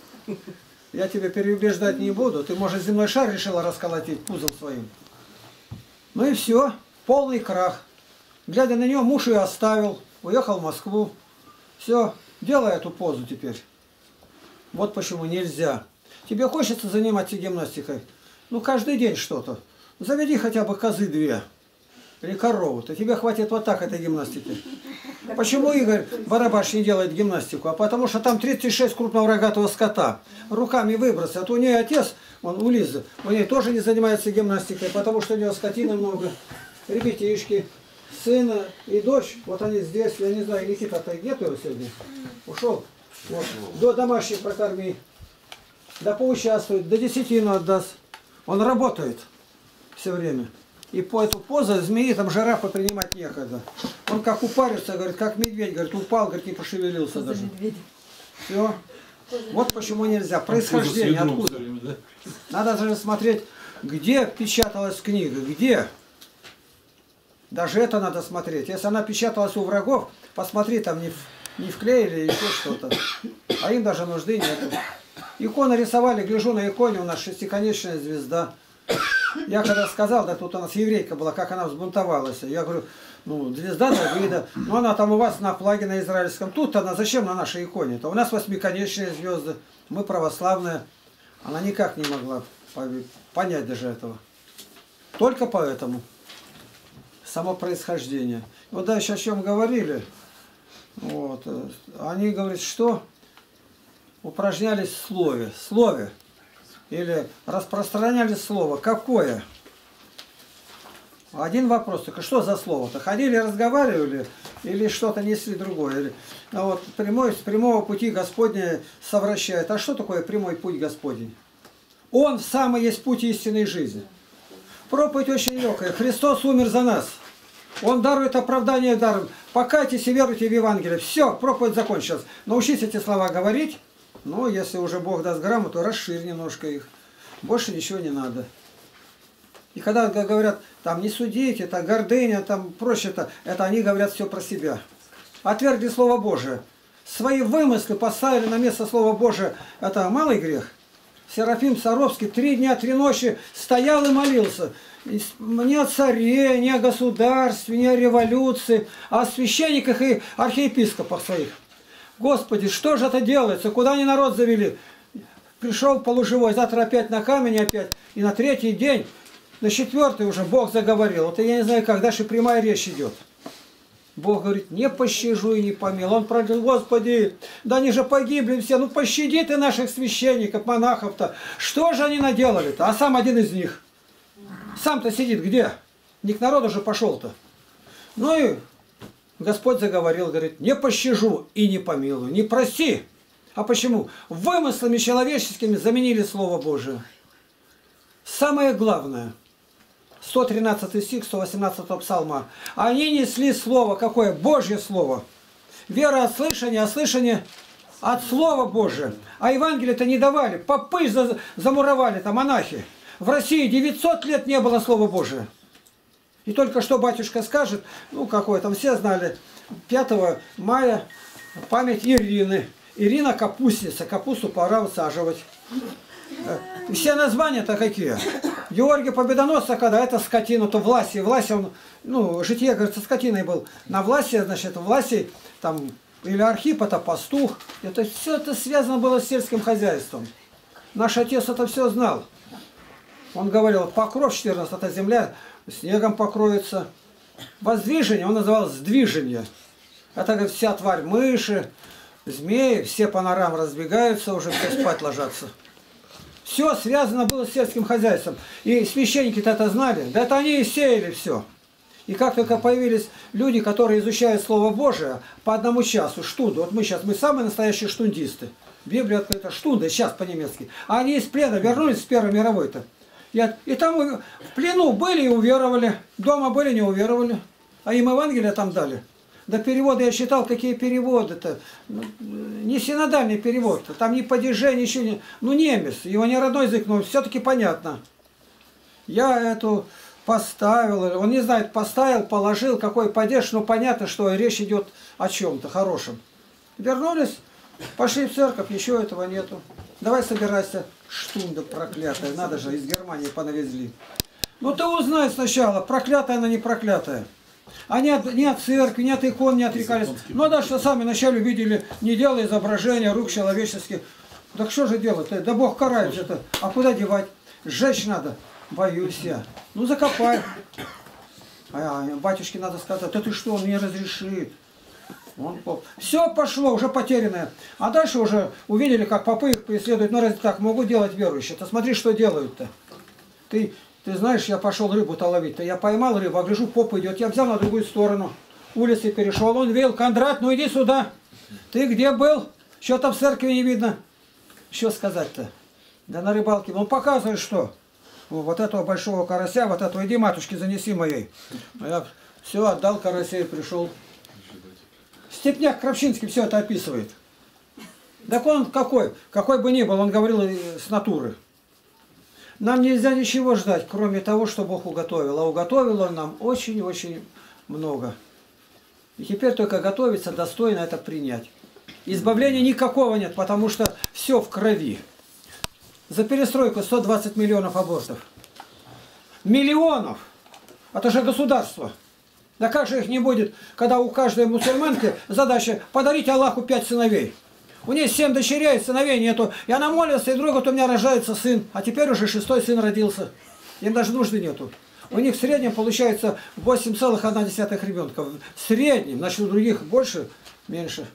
Я тебя переубеждать не буду. Ты, может, земной шар решила расколотить пузом своим. Ну и все. Полный крах. Глядя на нее, муж ее оставил. Уехал в Москву. Все. Делай эту позу теперь. Вот почему нельзя. Тебе хочется заниматься гимнастикой? Ну, каждый день что-то. Заведи хотя бы козы 2. Или корову-то. Тебе хватит вот так этой гимнастики. Почему Игорь Барабаш не делает гимнастику? А потому что там 36 крупного рогатого скота. Руками выбросы. А то у нее отец, он у Лизы, у нее тоже не занимается гимнастикой, потому что у нее скотины много. Ребятишки, сына и дочь. Вот они здесь, я не знаю, Никита-то нет его сегодня? Ушел. Вот. До домашних прокорми. Да поучаствует, до 10 отдаст. Он работает все время. И по эту позу змеи, там жирафа принимать некогда. Он как упарится, говорит, как медведь, говорит, упал, говорит, не пошевелился даже. Все. Вот почему нельзя. Происхождение откуда? Надо даже смотреть, где печаталась книга, где. Даже это надо смотреть. Если она печаталась у врагов, посмотри, там не вклеили еще что-то. а им даже нужды нет. Иконы рисовали, гляжу на иконе, у нас шестиконечная звезда. Я когда сказал, да тут у нас еврейка была, как она взбунтовалась. Я говорю, ну, звезда Давида, но она там у вас на флаге на израильском. Тут она зачем на нашей иконе-то? У нас восьмиконечные звезды, мы православные. Она никак не могла понять даже этого. Только поэтому. Само происхождение. Вот дальше о чем говорили. Вот. Они говорят, что упражнялись в слове. Или распространяли слово. Какое? Один вопрос только, что за слово-то? Ходили, разговаривали или что-то несли другое? Или, ну вот с прямого пути Господня совращает. А что такое прямой путь Господень? Он самый есть путь истинной жизни. Проповедь очень легкая. Христос умер за нас. Он дарует оправдание даром. Покайтесь и веруйте в Евангелие. Все, проповедь закончилась. Научись эти слова говорить. Ну, если уже Бог даст грамоту, расширь немножко их. Больше ничего не надо. И когда говорят, там не судите, это гордыня, там прочее-то, это они говорят все про себя. Отвергли Слово Божие. Свои вымыслы поставили на место Слова Божие. Это малый грех. Серафим Саровский 3 дня, 3 ночи стоял и молился. Не о царе, не о государстве, не о революции, а о священниках и архиепископах своих. Господи, что же это делается? Куда они народ завели? Пришел полуживой, завтра опять на камень опять. И на 3-й день, на 4-й уже Бог заговорил. Вот я не знаю, как дальше прямая речь идет. Бог говорит, не пощажу и не помилуй. Он проговорил, Господи, да они же погибли все. Ну пощади ты наших священников, монахов-то. Что же они наделали-то? А сам один из них. Сам-то сидит где? Не к народу же пошел-то. Ну и Господь заговорил, говорит, не пощажу и не помилую, не прости. А почему? Вымыслами человеческими заменили Слово Божие. Самое главное, 113 стих 118 псалма. Они несли Слово, какое? Божье Слово. Вера от слышания, а слышание от Слова Божия. А Евангелие-то не давали. Попы замуровали-то, монахи. В России 900 лет не было Слова Божия. И только что батюшка скажет, ну какое там все знали, 5 мая память Ирины. Ирина капустница, капусту пора высаживать. Все названия-то какие? Георгий Победоносца, когда это скотина, то Власий, он, ну, житие, говорится, скотиной был. На Власии, значит, Власий, там, или Архип, это пастух. Это все это связано было с сельским хозяйством. Наш отец это все знал. Он говорил, покров 14, это земля снегом покроется. Воздвижение он называл сдвижение. Это, говорит, вся тварь, мыши, змеи, все по норам разбегаются, уже все спать ложатся. Все связано было с сельским хозяйством. И священники-то это знали. Да это они и сеяли все. И как только появились люди, которые изучают Слово Божие по 1 часу, штунду. Вот мы самые настоящие штундисты. Библия открыта штунда, сейчас по-немецки. А они из плена вернулись с Первой мировой-то. И там в плену были и уверовали. Дома были, не уверовали. А им Евангелие там дали. До перевода я читал, какие переводы-то. Не синодальный перевод. Там ни падеже, ничего не... Ну, немец. Его не родной язык, но все-таки понятно. Я эту поставил. Он не знает, поставил, положил, какой падеж. Но понятно, что речь идет о чем-то хорошем. Вернулись, пошли в церковь, ничего этого нету. Давай собирайся. Штунда проклятая. Надо же, из Германии понавезли. Ну, ты узнай сначала, проклятая она, не проклятая. Они ни от церкви, ни от икон не отрекались. Ну да, что сами вначале видели, не делая изображения рук человеческих. Так что же делать-то? Да Бог карает это. А куда девать? Сжечь надо. Боюсь я. Ну закопай. А батюшке надо сказать, да ты что, он не разрешит. Все пошло, уже потерянное. А дальше уже увидели, как попы их преследуют. Ну разве так могут делать верующие-то? Смотри, что делают-то. Ты знаешь, я пошел рыбу-то ловить-то. Я поймал рыбу, а гляжу, поп идет. Я взял на другую сторону. Улицы перешел. Он велел, Кондрат, ну иди сюда. Ты где был? Что-то в церкви не видно. Что сказать-то? Да на рыбалке. Ну показывай, что. Вот этого большого карася, вот этого, иди, матушке, занеси моей. Я все, отдал карася и пришел. Степняк Кравчинский все это описывает. Так он какой бы ни был, он говорил с натуры. Нам нельзя ничего ждать, кроме того, что Бог уготовил. А уготовил Он нам очень-очень много. И теперь только готовиться, достойно это принять. Избавления никакого нет, потому что все в крови. За перестройку 120 миллионов абортов. Миллионов! Это же государство. Да как же их не будет, когда у каждой мусульманки задача подарить Аллаху 5 сыновей. У нее 7 дочерей, сыновей нету. И она молится, и вдруг вот у меня рождается сын. А теперь уже 6-й сын родился. Им даже нужды нету. У них в среднем получается 8,1 ребенка. В среднем, значит у других больше, меньше.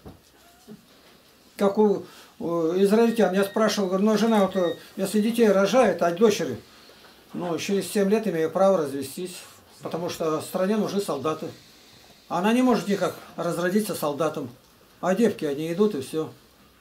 Как у израильтян. Я спрашивал, говорю, ну жена, вот, если детей рожает, а дочери, ну через 7 лет имею право развестись. Потому что в стране нужны солдаты. Она не может никак разродиться солдатом. А девки, они идут и все.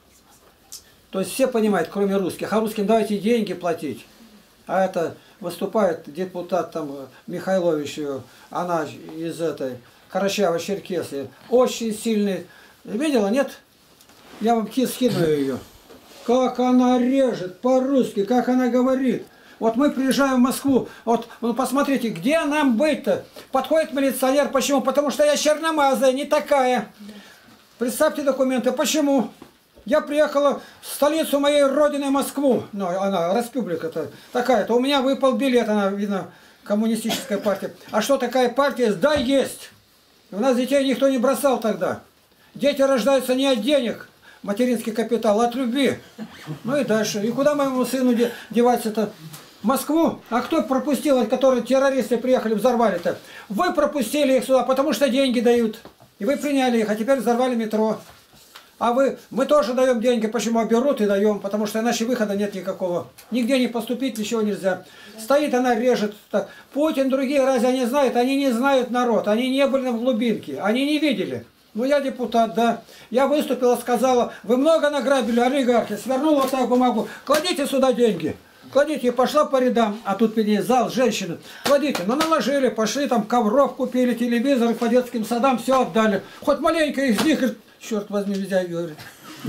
То есть все понимают, кроме русских. А русским давайте деньги платить. А это выступает депутат там Михайлович, она из этой Карачаево-Черкесии. Очень сильный. Видела, нет? Я вам скину ее. Как она режет по-русски, как она говорит. Вот мы приезжаем в Москву, вот ну, посмотрите, где нам быть-то? Подходит милиционер, почему? Потому что я черномазая, не такая. Представьте документы, почему? Я приехала в столицу моей родины, Москву. Ну, она, республика-то такая-то. У меня выпал билет, она, видно, коммунистическая партия. А что такая партия? Да, есть. У нас детей никто не бросал тогда. Дети рождаются не от денег, материнский капитал, а от любви. Ну и дальше. И куда моему сыну деваться-то? В Москву? А кто пропустил, которые террористы приехали, взорвали-то? Вы пропустили их сюда, потому что деньги дают. И вы приняли их, а теперь взорвали метро. А мы тоже даем деньги. Почему? Берут и даем, потому что иначе выхода нет никакого. Нигде не поступить, ничего нельзя. Стоит она, режет. Так. Путин, другие разве они знают? Они не знают народ. Они не были в глубинке. Они не видели. Ну, я депутат, да. Я выступила, сказала, вы много награбили, олигархи. Свернула вот так бумагу. Кладите сюда деньги. Кладите, и пошла по рядам. А тут перед ней зал, женщины. Кладите. Ну, наложили, пошли, там ковров купили, телевизоры по детским садам, все отдали. Хоть маленько из них, черт возьми, взять, говорит.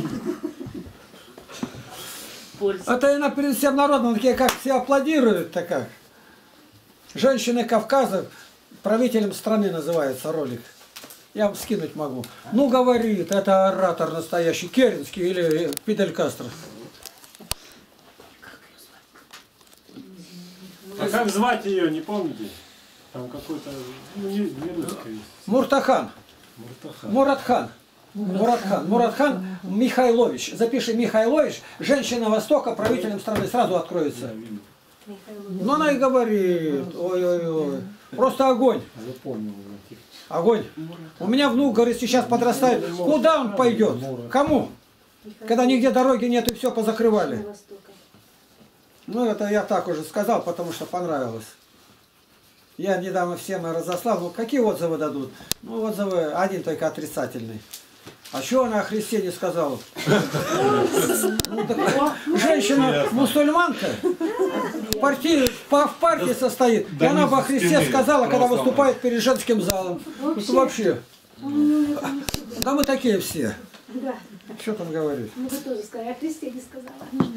Это она перед всем народом, такие как все аплодируют, так как. Женщины Кавказа, правителем страны называется ролик. Я вам скинуть могу. Ну, говорит, это оратор настоящий, Керенский или Фидель Кастро. А как звать ее, не помните? Там какой-то, ну, не русский есть. Муртахан. Муртахан. Муратхан Михайлович. Запиши Михайлович, женщина Востока, правителем страны, сразу откроется. Но она и говорит, ой-ой-ой, просто огонь. Огонь. У меня внук, говорит, сейчас подрастает. Куда он пойдет? Кому? Когда нигде дороги нет и все позакрывали. Ну, это я так уже сказал, потому что понравилось. Я недавно всем разослал. Ну, какие отзывы дадут? Ну, отзывы один только отрицательный. А что она о Христе не сказала? Женщина мусульманка, в партии состоит. И она бы о Христе сказала, когда выступает перед женским залом. Это вообще. Да мы такие все. Что там говорить? Ну, вы тоже сказали, о Христе не сказала.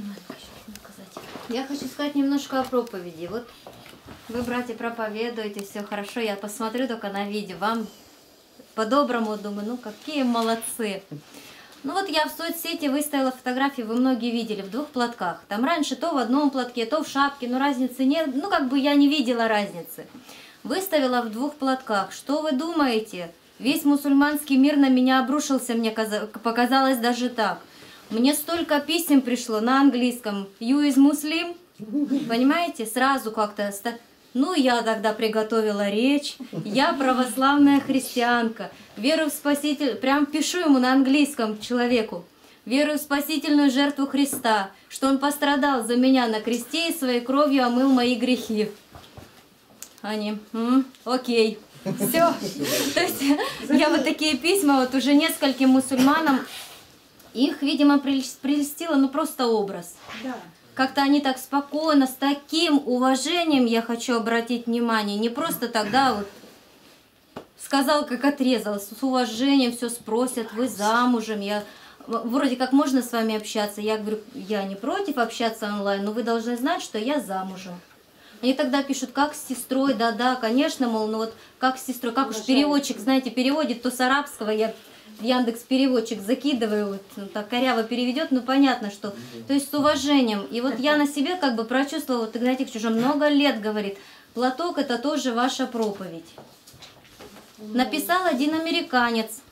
Я хочу сказать немножко о проповеди. Вот вы, братья, проповедуете, все хорошо. Я посмотрю только на видео. Вам по-доброму думаю, ну какие молодцы. Ну вот я в соцсети выставила фотографии, вы многие видели, в 2 платках. Там раньше то в одном платке, то в шапке, но разницы нет. Ну как бы я не видела разницы. Выставила в 2 платках. Что вы думаете? Весь мусульманский мир на меня обрушился, мне показалось даже так. Мне столько писем пришло на английском. You is Muslim? Понимаете? Сразу как-то... Ну, я тогда приготовила речь. Я православная христианка. Верую в Спаситель... Прям пишу ему на английском человеку. Верую в спасительную жертву Христа, что Он пострадал за меня на кресте и своей кровью омыл мои грехи. Они... Окей. Все. То есть я вот такие письма вот уже нескольким мусульманам... Их, видимо, прельстило, ну, просто образ. Да. Как-то они так спокойно, с таким уважением, я хочу обратить внимание, не просто тогда вот сказал, как отрезал, с уважением все спросят, вы замужем, я вроде как можно с вами общаться, я говорю, я не против общаться онлайн, но вы должны знать, что я замужем. Они тогда пишут, как с сестрой, да-да, конечно, мол, ну вот как с сестрой, как уж переводчик, знаете, переводит то с арабского, я Яндекс переводчик закидываю, вот, он так коряво переведет, ну понятно, что, то есть с уважением. И вот я на себе как бы прочувствовала, вот Игнатий уже много лет говорит, платок это тоже ваша проповедь. Написал один американец,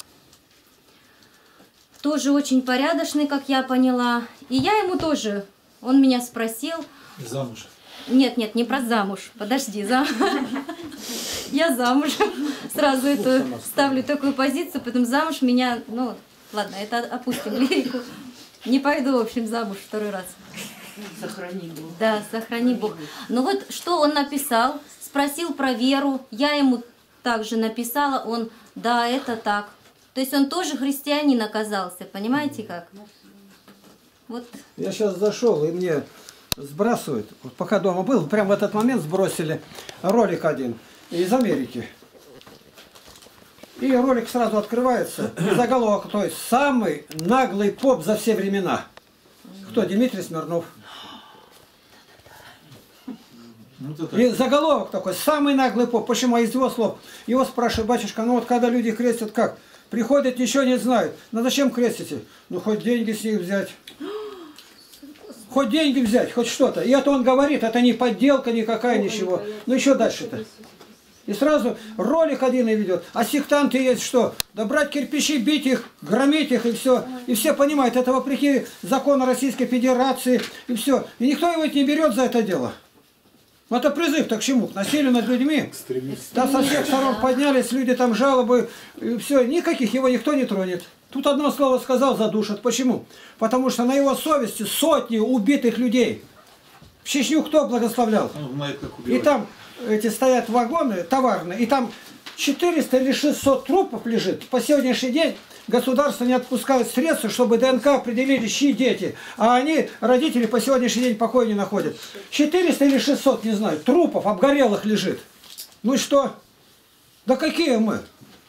тоже очень порядочный, как я поняла. И я ему тоже, он меня спросил. Замуж. Нет, нет, не про замуж. Подожди, я замуж. Сразу эту ставлю такую позицию, потом замуж меня, ну, ладно, это опустим лирику. Не пойду, в общем, замуж второй раз. Сохрани Бог. Да, сохрани Бог. Ну вот, что он написал, спросил про веру, я ему также написала, он, да, это так. То есть он тоже христианин оказался, понимаете как? Вот. Я сейчас зашел, и мне сбрасывают, вот пока дома был, прямо в этот момент сбросили ролик один из Америки. И ролик сразу открывается, и заголовок, то есть самый наглый поп за все времена. Кто? Дмитрий Смирнов. И заголовок такой, самый наглый поп. Почему? Из его слов. Его спрашивают, батюшка, ну вот когда люди крестят, как? Приходят, ничего не знают. Ну зачем крестите? Ну хоть деньги с них взять. Хоть деньги взять, хоть что-то. И это он говорит, это не подделка никакая, ничего. Ну еще дальше-то. И сразу ролик один и ведет. А сектанты есть что? Да брать кирпичи, бить их, громить их и все. И все понимают, это вопреки закону Российской Федерации и все. И никто его не берет за это дело. Это призыв-то к чему? К насилию над людьми. Там со всех сторон поднялись, люди там жалобы, и все. Никаких его никто не тронет. Тут одно слово сказал, задушат. Почему? Потому что на его совести сотни убитых людей. В Чечню кто благословлял? И там эти стоят вагоны товарные, и там 400 или 600 трупов лежит. По сегодняшний день государство не отпускает средства, чтобы ДНК определили, чьи дети. А они, родители, по сегодняшний день покоя не находят. 400 или 600, не знаю, трупов обгорелых лежит. Ну и что? Да какие мы?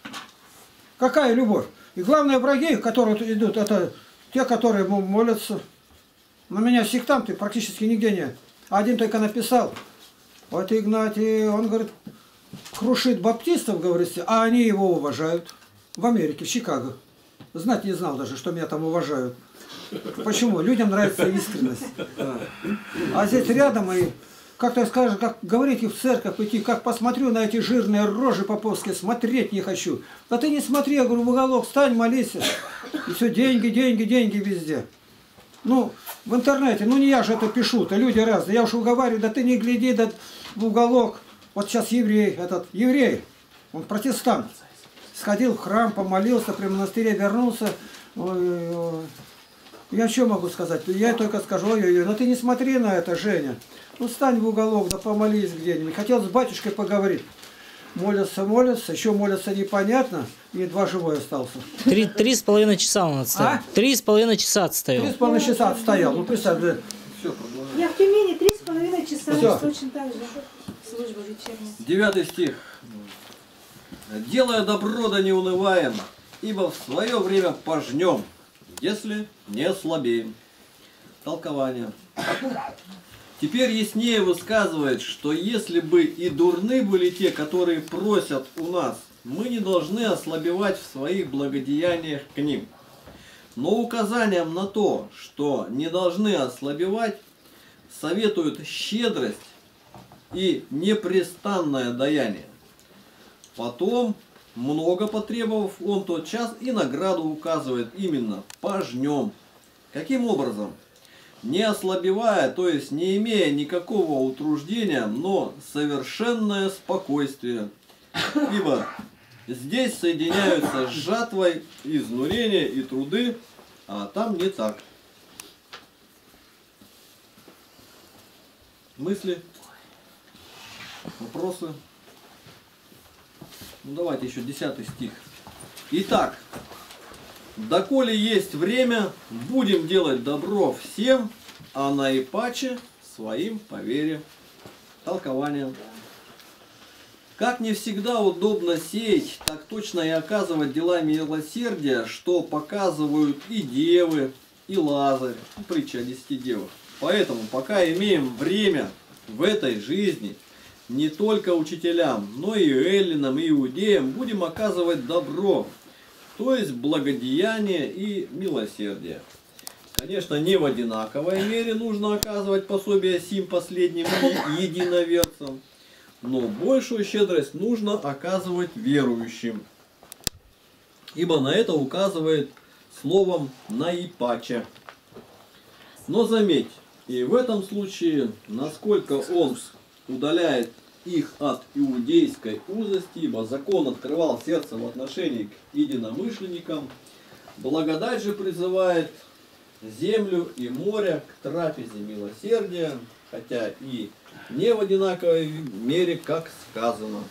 Какая любовь? И главные враги, которые тут идут, это те, которые молятся. На меня сектанты практически нигде нет. Один только написал, вот Игнатий, он говорит, крушит баптистов, говорится, а они его уважают. В Америке, в Чикаго. Знать не знал даже, что меня там уважают. Почему? Людям нравится искренность. А здесь рядом и как-то скажешь, как говорить в церковь идти, как посмотрю на эти жирные рожи поповские, смотреть не хочу. Да ты не смотри, я говорю, в уголок встань, молись. И все, деньги, деньги, деньги везде. Ну, в интернете, ну не я же это пишу-то, люди разные. Я уж уговариваю, да ты не гляди да, в уголок. Вот сейчас еврей, этот еврей, он протестант. Сходил в храм, помолился, при монастыре вернулся. Ой-ой-ой. Я что могу сказать? Я только скажу, ой-ой-ой, но ты не смотри на это, Женя. Ну встань в уголок, да помолись где-нибудь. Хотел с батюшкой поговорить. Молятся, молятся, еще молятся непонятно, и едва живой остался. 3,5 часа он отстоял. 3,5 часа отстоял. 3,5 часа отстоял. Ну представь, да. Я в Тюмени 3,5 часа, Всё. точно так же. Служба вечерняя. 9 стих. «Делая добро, да не унываем, ибо в свое время пожнем, если не ослабеем». Толкование. Теперь яснее высказывает, что если бы и дурны были те, которые просят у нас, мы не должны ослабевать в своих благодеяниях к ним. Но указанием на то, что не должны ослабевать, советуют щедрость и непрестанное даяние. Потом, много потребовав, он тотчас и награду указывает именно пожнем. Каким образом? Не ослабевая, то есть не имея никакого утруждения, но совершенное спокойствие. Ибо здесь соединяются с жатвой изнурения и труды, а там не так. Мысли? Вопросы? Ну давайте еще 10 стих. Итак, доколе есть время, будем делать добро всем, а наипаче своим по вере. Толкование. Как не всегда удобно сеять, так точно и оказывать дела милосердия, что показывают и девы, и Лазарь, притча о 10 девах. Поэтому, пока имеем время в этой жизни, не только учителям, но и эллинам, и иудеям будем оказывать добро, то есть благодеяние и милосердие. Конечно, не в одинаковой мере нужно оказывать пособие сим последним единоверцам, но большую щедрость нужно оказывать верующим, ибо на это указывает словом наипаче. Но заметь, и в этом случае, насколько он удаляет их от иудейской узости, ибо закон открывал сердце в отношении к единомышленникам, благодать же призывает землю и море к трапезе милосердия, хотя и не в одинаковой мере, как сказано.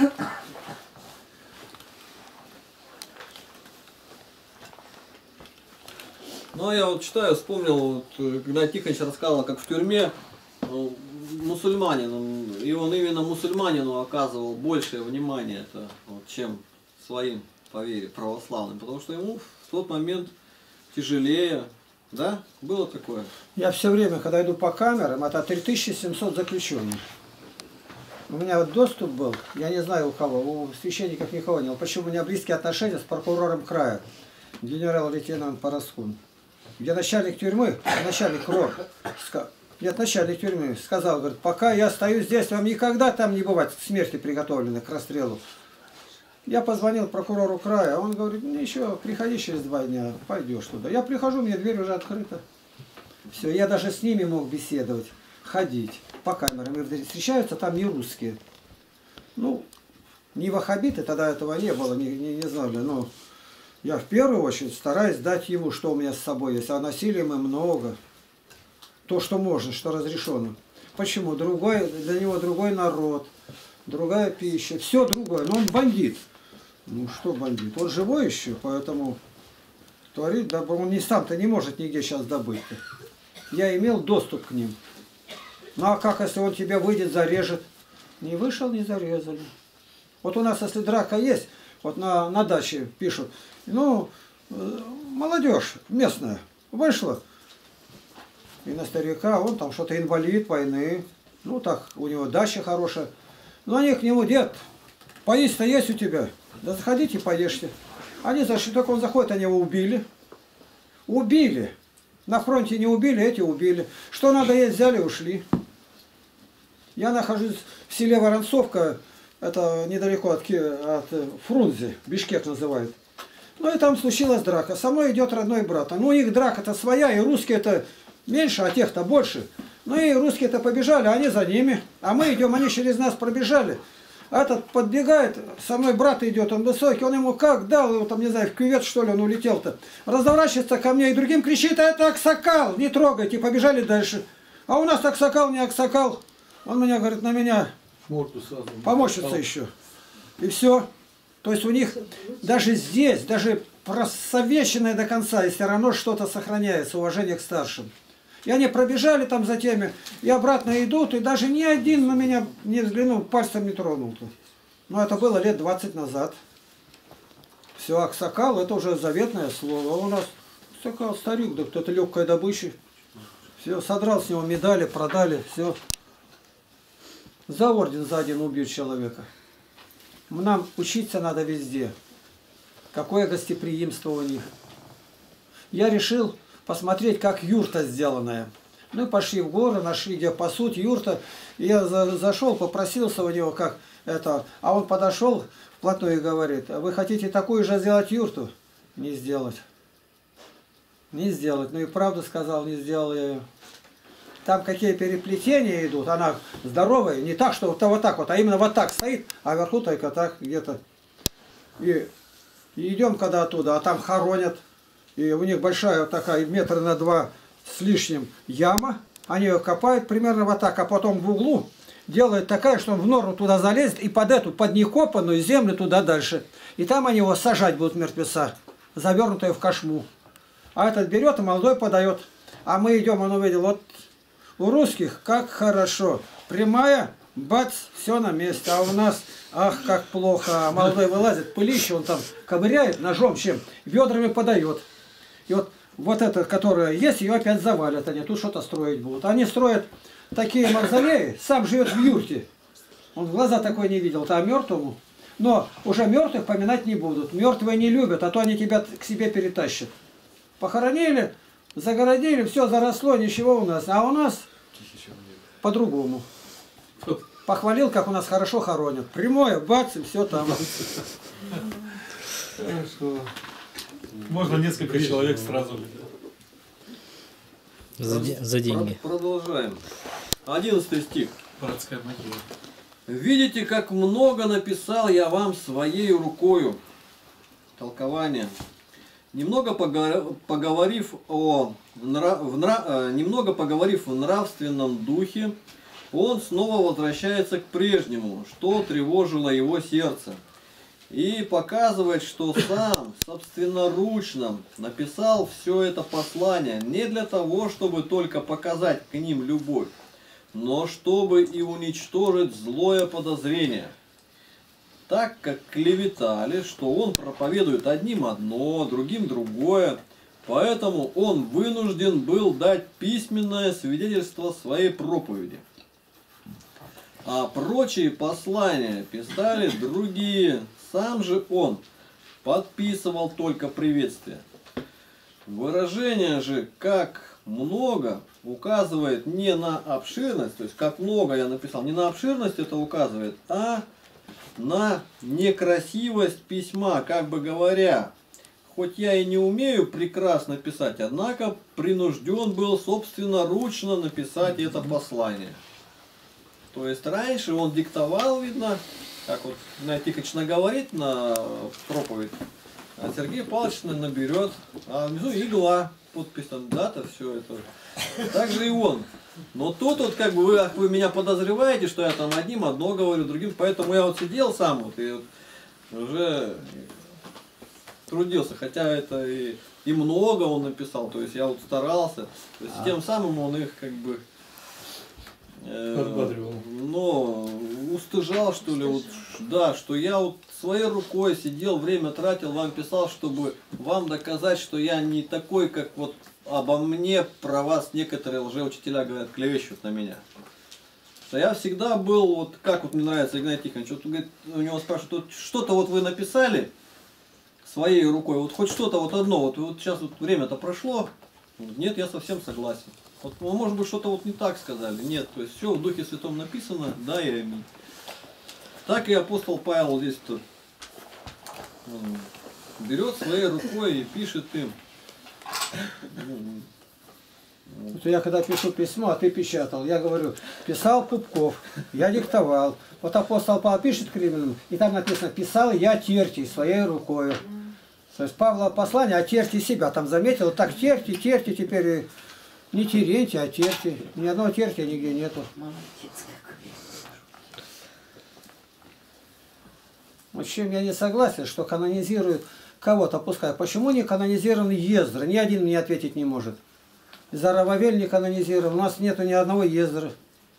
Ну, а я вот читаю, вспомнил, вот, когда Тихонович рассказывал, как в тюрьме мусульманин, и он именно мусульманину оказывал большее внимание, вот, чем своим по вере православным, потому что ему в тот момент тяжелее, да? Было такое? Я все время, когда иду по камерам, это 3700 заключенных. У меня вот доступ был, я не знаю у кого, у священников никого не было. Почему у меня близкие отношения с прокурором края, генерал-лейтенант Параскун, где начальник тюрьмы, начальник РО, нет, начальник тюрьмы сказал, говорит, пока я стою здесь, вам никогда там не бывать, к смерти приготовлены, к расстрелу. Я позвонил прокурору края, он говорит, ну еще, приходи через 2 дня, пойдешь туда. Я прихожу, мне дверь уже открыта. Все, я даже с ними мог беседовать, ходить по камерам. И встречаются там не русские. Ну, не ваххабиты, тогда этого не было, не знали, но я в первую очередь стараюсь дать ему, что у меня с собой есть. А насилия мы много. То, что можно, что разрешено. Почему? Другой, для него другой народ, другая пища, все другое. Но он бандит. Ну что бандит? Он живой еще, поэтому творит добро. Он не сам-то не может нигде сейчас добыть-то. Я имел доступ к ним. Ну а как, если он тебя выйдет, зарежет? Не вышел, не зарезали. Вот у нас, если драка есть, вот на даче пишут, ну, молодежь местная вышла, и на старика, он там что-то инвалид войны, ну так, у него дача хорошая. Но они к нему, дед, поесть-то есть у тебя? Да заходите, поешьте. Они зашли, только он заходит, они его убили. Убили. На фронте не убили, эти убили. Что надо есть, взяли, ушли. Я нахожусь в селе Воронцовка, это недалеко от Фрунзе, Бишкек называют. Ну и там случилась драка. Со мной идет родной брат. Ну у них драка-то своя, и русские-то меньше, а тех-то больше. Ну и русские-то побежали, они за ними. А мы идем, они через нас пробежали. А этот подбегает, со мной брат идет, он высокий, он ему как дал, его там, не знаю, в кювет, что ли, он улетел-то. Разворачивается ко мне и другим кричит, а это аксакал, не трогайте, побежали дальше. А у нас аксакал, не аксакал. Он меня, говорит, на меня помощница еще. И все. То есть у них даже здесь, даже просовещенное до конца, и все равно что-то сохраняется, уважение к старшим. И они пробежали там за теми, и обратно идут, и даже ни один на меня не взглянул, пальцем не тронул. Но это было лет 20 назад. Все, аксакал, это уже заветное слово. А у нас аксакал, старик, да кто-то легкая добыча. Все, содрал с него медали, продали, все. За орден за один убьют человека. Нам учиться надо везде. Какое гостеприимство у них. Я решил посмотреть, как юрта сделанная. Ну и пошли в горы, нашли, где пасут юрта. И я зашел, попросился у него, как это. А он подошел вплотную и говорит, вы хотите такую же сделать юрту? Не сделать. Не сделать. Ну и правду сказал, не сделал я ее. Там какие переплетения идут, она здоровая, не так, что вот так вот, а именно вот так стоит, а вверху только так где-то. И идем когда оттуда, а там хоронят, и у них большая вот такая, 2 метра с лишним яма, они ее копают примерно вот так, а потом в углу делают такая, что он в нору туда залезет, и под эту, под некопанную землю туда дальше. И там они его сажать будут, мертвеца, завернутые в кошму. А этот берет, и молодой подает. А мы идем, он увидел, вот у русских как хорошо. Прямая, бац, все на месте. А у нас, ах, как плохо. А молодой вылазит, пылище, он там ковыряет ножом, чем ведрами подает. И вот эта, которая есть, ее опять завалят. Они тут что-то строить будут. Они строят такие мавзолеи, сам живет в юрте. Он в глаза такой не видел, а мертвому. Но уже мертвых поминать не будут. Мертвые не любят, а то они тебя к себе перетащат. Похоронили, загородили, все заросло, ничего у нас. А у нас по-другому. Похвалил, как у нас хорошо хоронят. Прямое, бац, и все там. Можно несколько человек сразу. За деньги. Продолжаем. 11 стих. Братская могила. «Видите, как много написал я вам своей рукою». Толкование. Немного поговорив в нравственном духе, он снова возвращается к прежнему, что тревожило его сердце, и показывает, что сам собственноручно написал все это послание не для того, чтобы только показать к ним любовь, но чтобы и уничтожить злое подозрение, так как клеветали, что он проповедует одним одно, другим другое, поэтому он вынужден был дать письменное свидетельство своей проповеди. А прочие послания писали другие, сам же он подписывал только приветствие. Выражение же «как много» указывает не на обширность, то есть «как много я написал», не на обширность это указывает, а на некрасивость письма, как бы говоря, хоть я и не умею прекрасно писать, однако принужден был собственноручно написать это послание. То есть раньше он диктовал, видно, как вот Игнатий Тихонович наговорит на проповедь, а Сергей Павлович наберет, а внизу игла, подпись там, дата, все это. Так же и он. Но тут вот как бы вы меня подозреваете, что я там одним одно говорю, другим, поэтому я вот сидел сам вот и вот уже трудился, хотя это и много он написал, то есть я вот старался, то есть тем самым он их как бы но устыжал, что ли, вот, да, что я вот своей рукой сидел, время тратил, вам писал, чтобы вам доказать, что я не такой, как вот обо мне про вас некоторые лжеучителя говорят, клевещут на меня. Что я всегда был, вот как вот мне нравится Игнатий Тихонович, вот, говорит, у него спрашивают, вот, что-то вот вы написали своей рукой, вот хоть что-то вот одно, вот сейчас вот время-то прошло, нет, я совсем согласен. Вот, может быть, что-то вот не так сказали. Нет, то есть все в Духе Святом написано, да и аминь. Так и апостол Павел здесь -то, берет своей рукой и пишет им. Вот я когда пишу письмо, а ты печатал, я говорю, писал Пупков, я диктовал. Вот апостол Павел пишет к римлянам, и там написано, писал я Тертий своей рукой. То есть Павла послание, а Тертий себя там заметил, так Тертий теперь... Не Терентий, а Тертий. Ни одного Тертия нигде нету. Вот с чем я не согласен, что канонизируют кого-то, пускай. Почему не канонизирован Ездра? Ни один мне ответить не может. Зарававель не канонизирован. У нас нету ни одного Ездры.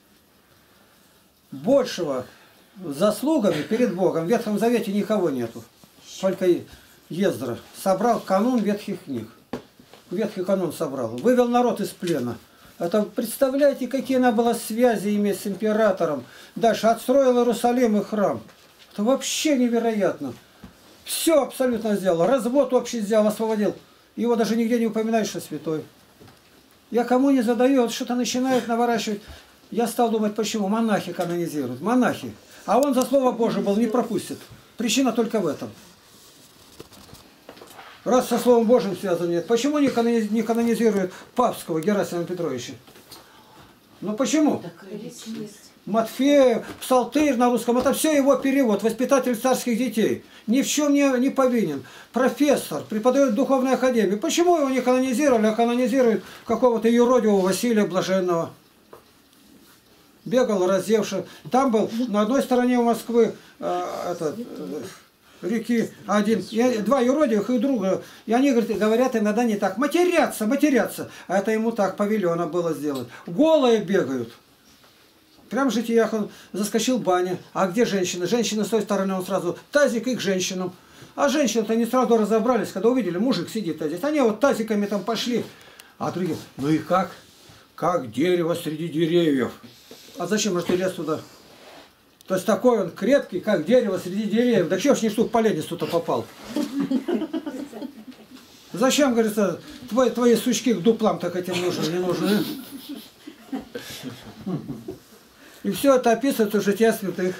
Большего заслугами перед Богом в Ветхом Завете никого нету. Только Ездра. Собрал канун ветхих книг. Ветхий канон собрал. Вывел народ из плена. Это, представляете, какие она была связи иметь с императором. Дальше отстроил Иерусалим и храм. Это вообще невероятно. Все абсолютно сделал. Развод общий сделал, освободил. Его даже нигде не упоминают, что святой. Я кому не задаю, вот что-то начинает наворачивать. Я стал думать, почему монахи канонизируют. Монахи. А он за Слово Божие был, не пропустит. Причина только в этом. Раз со Словом Божьим связан нет, почему не канонизируют Папского Герасима Петровича? Ну почему? Матфеев, Псалтырь на русском, это все его перевод, воспитатель царских детей. Ни в чем не повинен. Профессор, преподает в духовной академии. Почему его не канонизировали, а канонизируют какого-то юродивого Василия Блаженного? Бегал, раздевший. Там был на одной стороне у Москвы реки один, два юродивых и друга. И они говорят иногда не так. Матерятся. А это ему так повелено было сделать. Голые бегают. Прям в житиях он заскочил в бане. А где женщины? Женщины с той стороны, он сразу тазик и к женщинам. А женщины-то не сразу разобрались, когда увидели, мужик сидит здесь. Они вот тазиками там пошли. А другие, ну и как? Как дерево среди деревьев. А зачем же ты лез туда? То есть такой он крепкий, как дерево среди деревьев. Да чего ж не штук поленисту-то попал? Зачем, говорится, твои сучки к дуплам так этим нужны, не нужны? И все это описывается в жития святых.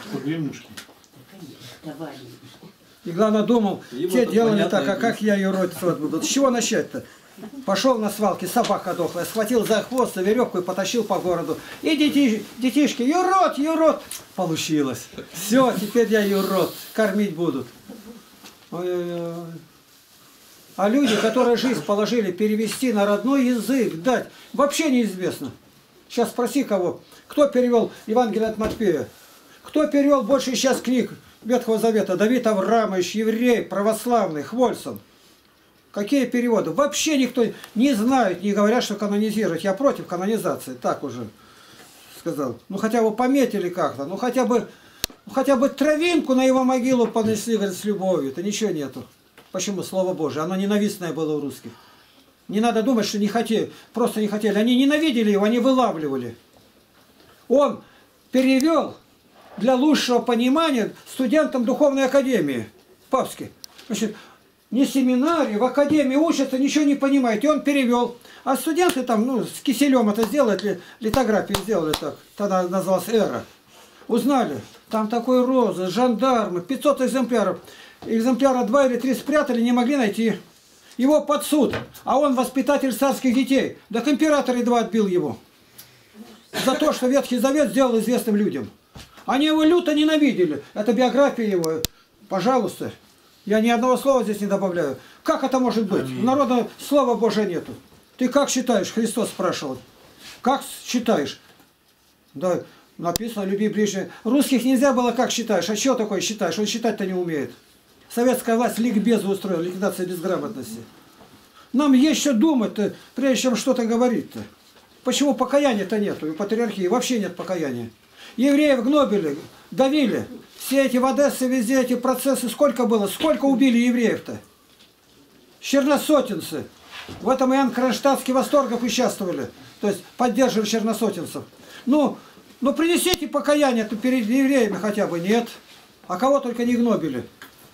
И главное думал, те делали так, а как я юродствовать буду? С чего начать-то? Пошел на свалке, собака дохлая, схватил за хвост, за веревку и потащил по городу. И детишки, юрод, юрод! Получилось. Все, теперь я юрод, кормить будут. Ой-ой-ой. А люди, которые жизнь положили, перевести на родной язык, дать, вообще неизвестно. Сейчас спроси кого, кто перевел Евангелие от Матфея? Кто перевел больше сейчас книг Ветхого Завета? Давид Авраамович, еврей, православный, Хвольсон. Какие переводы? Вообще никто не знает, не говорят, что канонизировать. Я против канонизации, так уже сказал. Ну хотя бы пометили как-то, ну хотя бы травинку на его могилу понесли, говорит, с любовью. Это ничего нету. Почему? Слово Божие. Оно ненавистное было у русских. Не надо думать, что не хотели, просто не хотели. Они ненавидели его, они вылавливали. Он перевел для лучшего понимания студентам духовной академии. Папский. Значит, не семинарии, в академии учатся, ничего не понимают. И он перевел. А студенты там, ну, с киселем это сделали, литографию сделали так. Тогда называлась «Эра». Узнали. Там такой розы, жандармы, 500 экземпляров. Экземпляра 2 или 3 спрятали, не могли найти. Его под суд. А он воспитатель царских детей. Так император едва отбил его. За то, что Ветхий Завет сделал известным людям. Они его люто ненавидели. Это биография его. Пожалуйста. Я ни одного слова здесь не добавляю. Как это может быть? У народа слова Божия нету. Ты как считаешь? Христос спрашивал. Как считаешь? Да, написано, люби ближнего. Русских нельзя было как считаешь. А что такое считаешь? Он считать-то не умеет. Советская власть ликбезу устроила, ликвидация безграмотности. Нам есть что думать-то, прежде чем что-то говорить-то. Почему покаяния-то нету? И патриархии вообще нет покаяния. Евреев гнобили, давили. Все эти в Одессе, везде эти процессы, сколько было? Сколько убили евреев-то? Черносотенцы. В этом Иоанн Кронштадтский восторгов участвовали. То есть поддерживали черносотенцев. Ну принесите покаяние-то перед евреями хотя бы. Нет. А кого только не гнобили.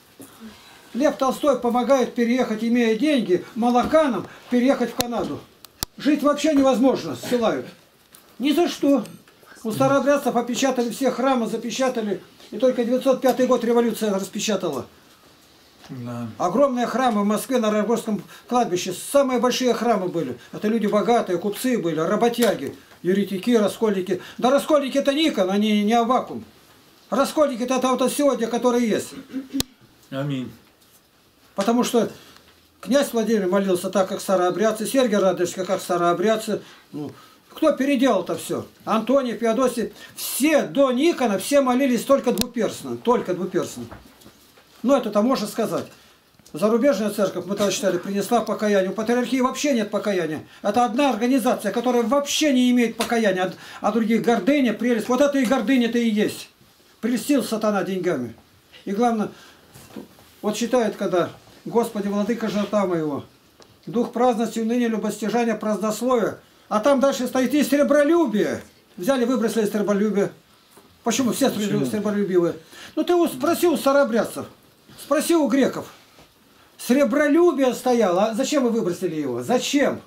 Лев Толстой помогает переехать, имея деньги, молоканам, переехать в Канаду. Жить вообще невозможно, ссылают. Ни за что. У старообрядцев опечатали все храмы, запечатали. И только 905 год революция распечатала. Да. Огромные храмы в Москве на Рогожском кладбище. Самые большие храмы были. Это люди богатые, купцы были, работяги, еретики, раскольники. Да раскольники это Никон, они не Аввакум. Раскольники это вот сегодня, которые есть. Аминь. Потому что князь Владимир молился так, как старообрядцы, Сергий Радонежский, как старообрядцы. Ну, кто переделал-то все? Антоний, Феодосий. Все до Никона, все молились только двуперстно. Только двуперстно. Ну, это-то можно сказать. Зарубежная церковь, мы тогда читали, принесла покаяние. У патриархии вообще нет покаяния. Это одна организация, которая вообще не имеет покаяния. А других гордыня, прелесть. Вот это и гордыня-то и есть. Прельстил сатана деньгами. И главное, вот считает, когда Господи, владыка живота моего, дух праздности, уныния, любостяжания, празднословия. А там дальше стоит и сребролюбие. Взяли, выбросили сребролюбие. Почему? Все сребролюбивые. Ну ты спроси у старообрядцев, спроси у греков. Сребролюбие стояло. А зачем вы выбросили его? Зачем?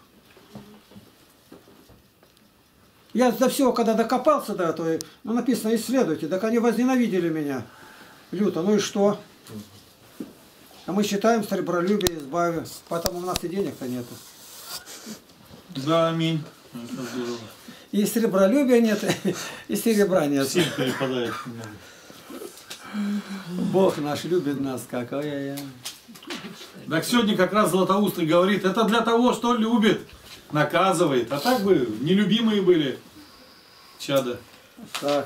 Я до всего, когда докопался до этого, ну, написано, исследуйте, так они возненавидели меня. Люто. Ну и что? А мы считаем, сребролюбие избавим. Поэтому у нас и денег-то нету. Да, аминь. И сребролюбия нет, и серебра нет. Всем перепадает. Бог наш любит нас, как. Ой-ой-ой. Так сегодня как раз Златоустый говорит, это для того, что любит, наказывает. А так бы нелюбимые были чада. Так.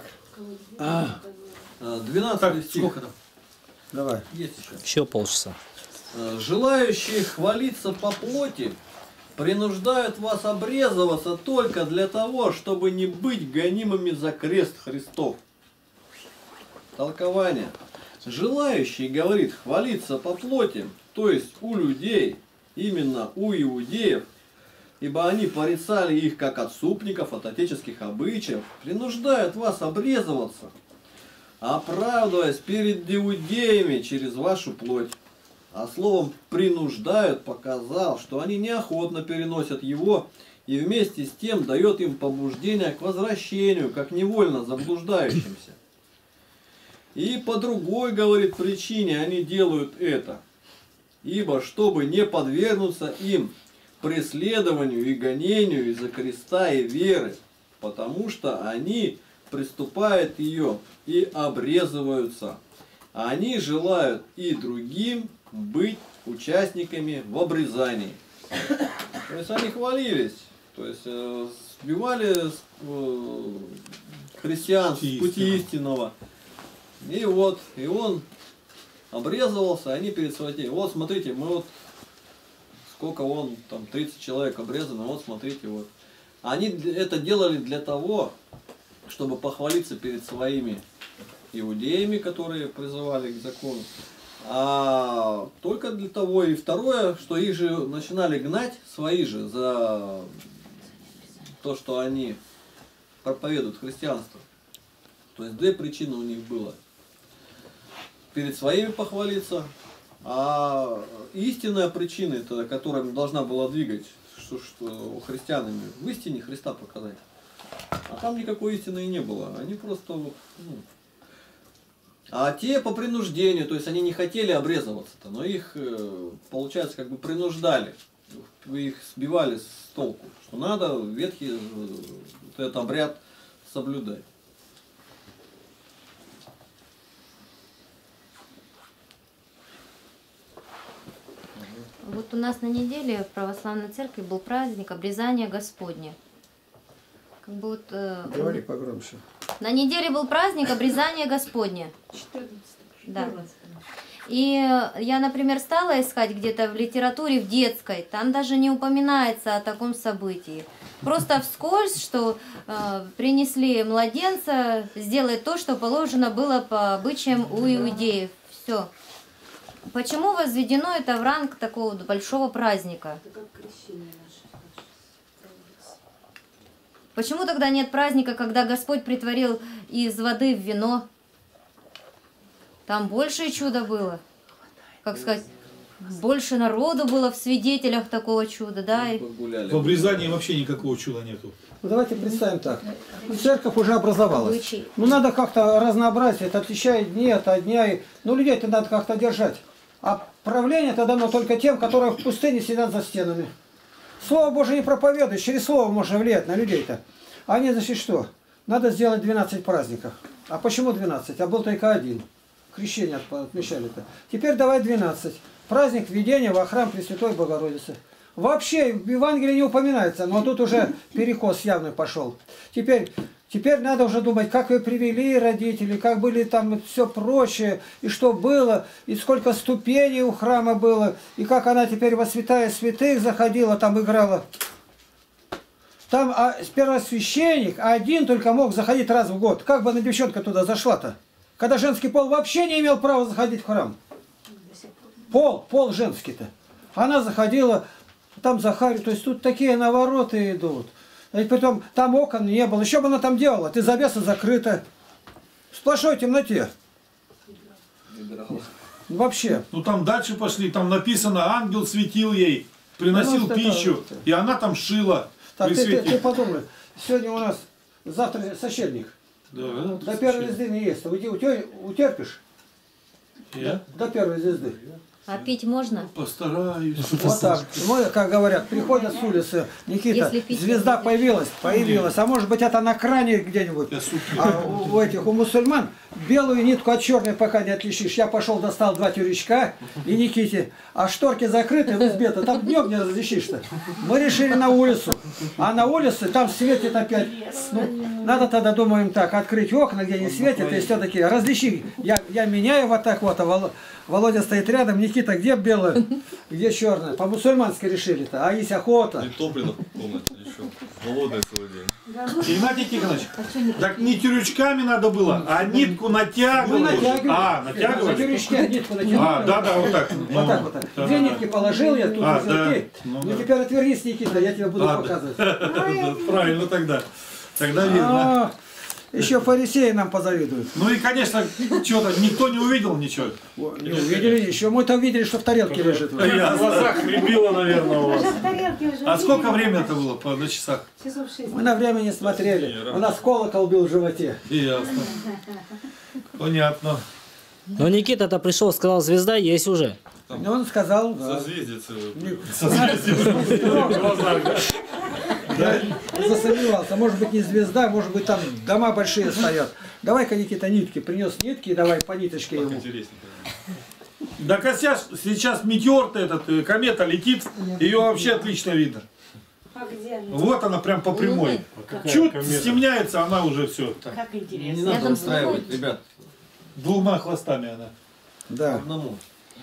12 стих. Сколько там? Давай. Есть еще. Еще полчаса. Желающие хвалиться по плоти принуждают вас обрезываться только для того, чтобы не быть гонимыми за крест Христов. Толкование. Желающий, говорит, хвалиться по плоти, то есть у людей, именно у иудеев, ибо они порицали их как отступников от отеческих обычаев, принуждают вас обрезываться. оправдываясь перед иудеями через вашу плоть, а словом принуждают, показал, что они неохотно переносят его и вместе с тем дает им побуждение к возвращению, как невольно заблуждающимся. И по другой, говорит, причине они делают это, ибо чтобы не подвергнуться им преследованию и гонению из-за креста и веры, потому что они приступают ее и обрезываются. Они желают и другим быть участниками в обрезании. То есть они хвалились, то есть сбивали христиан с пути истинного. И вот, и он обрезывался, они перед своей. Вот смотрите, мы вот сколько он, там 30 человек обрезано, вот смотрите, вот. Они это делали для того, чтобы похвалиться перед своими иудеями, которые призывали к закону, а только для того. И второе, что их же начинали гнать, свои же, за то, что они проповедуют христианство. То есть две причины у них было. Перед своими похвалиться, а истинная причина, которая должна была двигать, что христианами, в истине Христа показать. А там никакой истины и не было. Они просто... А те по принуждению, то есть они не хотели обрезываться-то, но их, получается, как бы принуждали. Их сбивали с толку, что надо ветхий вот этот обряд соблюдать. Вот у нас на неделе в православной церкви был праздник обрезания Господня. Как бы вот, Говори погромче. на неделе был праздник обрезания Господня. 14. Да. И я, например, стала искать где-то в литературе, в детской, там даже не упоминается о таком событии. Просто вскользь, что принесли младенца, сделать то, что положено было по обычаям у иудеев. Все. Почему возведено это в ранг такого большого праздника? Это как крещение наше. Почему тогда нет праздника, когда Господь притворил из воды в вино? Там большее чудо было. Как сказать, больше народу было в свидетелях такого чуда, да? В обрезании вообще никакого чуда нету. Ну, давайте представим так. Церковь уже образовалась. Обычай. Ну надо как-то разнообразить, это отличает дни от дня. Ну людей-то надо как-то держать. А правление-то дано только тем, которые в пустыне сидят за стенами. Слово Божие не проповедует, через слово можно влиять на людей-то. А они, значит, что? Надо сделать 12 праздников. А почему 12? А был только один. Крещение отмечали-то. Теперь давай 12. Праздник введения во храм Пресвятой Богородицы. Вообще в Евангелии не упоминается, но тут уже перекос явный пошел. Теперь надо уже думать, как вы привели родителей, как были там все прочее, и что было, и сколько ступеней у храма было, и как она теперь во святая святых заходила, там играла. Там первосвященник один только мог заходить раз в год. Как бы она девчонка туда зашла-то? Когда женский пол вообще не имел права заходить в храм. Пол женский-то. Она заходила, там Захарий, то есть тут такие навороты идут. И потом там окон не было. Еще бы она там делала? Ты завеса закрыта. В сплошной темноте. Вообще. Ну там дальше пошли, там написано, ангел светил ей, приносил пищу, и она там шила. Так, ты подумай, сегодня у нас, завтра сочельник. Да, до первой звезды не есть. Утерпишь? Я? До первой звезды. А пить можно? Постараюсь. Вот так. Ну, как говорят, приходят с улицы, Никита, звезда появилась, а может быть это на кране где-нибудь. А у этих, у мусульман, белую нитку от черной пока не отличишь. Я пошел, достал 2 тюрячка и Никите, а шторки закрыты в избе-то, там днем не различишь-то. Мы решили на улицу, а на улице там светит опять. Ну, надо тогда, думаем так, открыть окна, где не светит, и все-таки различи. Я меняю вот так вот, а Володя стоит рядом, Никита, где белое, где черное? По-мусульмански решили-то, а есть охота. Не топлено в комнате, еще голодный целый день. Игнатий Тихонович, так не тюрючками надо было, а нитку натягивать. Натягивать? Тюрючки, нитку натягивать. Да, вот так. Вот так вот. 2 нитки положил я, тут узелки. Ну теперь отвернись, Никита, я тебе буду показывать. Правильно тогда. Тогда видно. Еще фарисеи нам позавидуют. Ну и, конечно, что-то никто не увидел ничего. Не увидели еще. Мы-то увидели, что в тарелке лежит. В глазах рябило, наверное, у вас. Уже в тарелке уже. А сколько времени это было на часах? Часов 6. Мы на время не смотрели. У нас колокол бил в животе. Ясно. Понятно. Но Никита-то пришел, сказал, звезда есть уже. Ну, он сказал, да. Созвездие целое. Я засомневался. Может быть, не звезда, может быть, там дома большие стоят. Давай-ка, Никита, нитки. Принес нитки, и давай по ниточке ему. Да сейчас метеор-то этот, комета летит, ее вообще отлично видно. А где она? Вот она прям по прямой. Какая Чуть комета? стемняется, она уже все. Как Не интересно. надо устраивать, ребят. Двумя хвостами она. Да. Одному.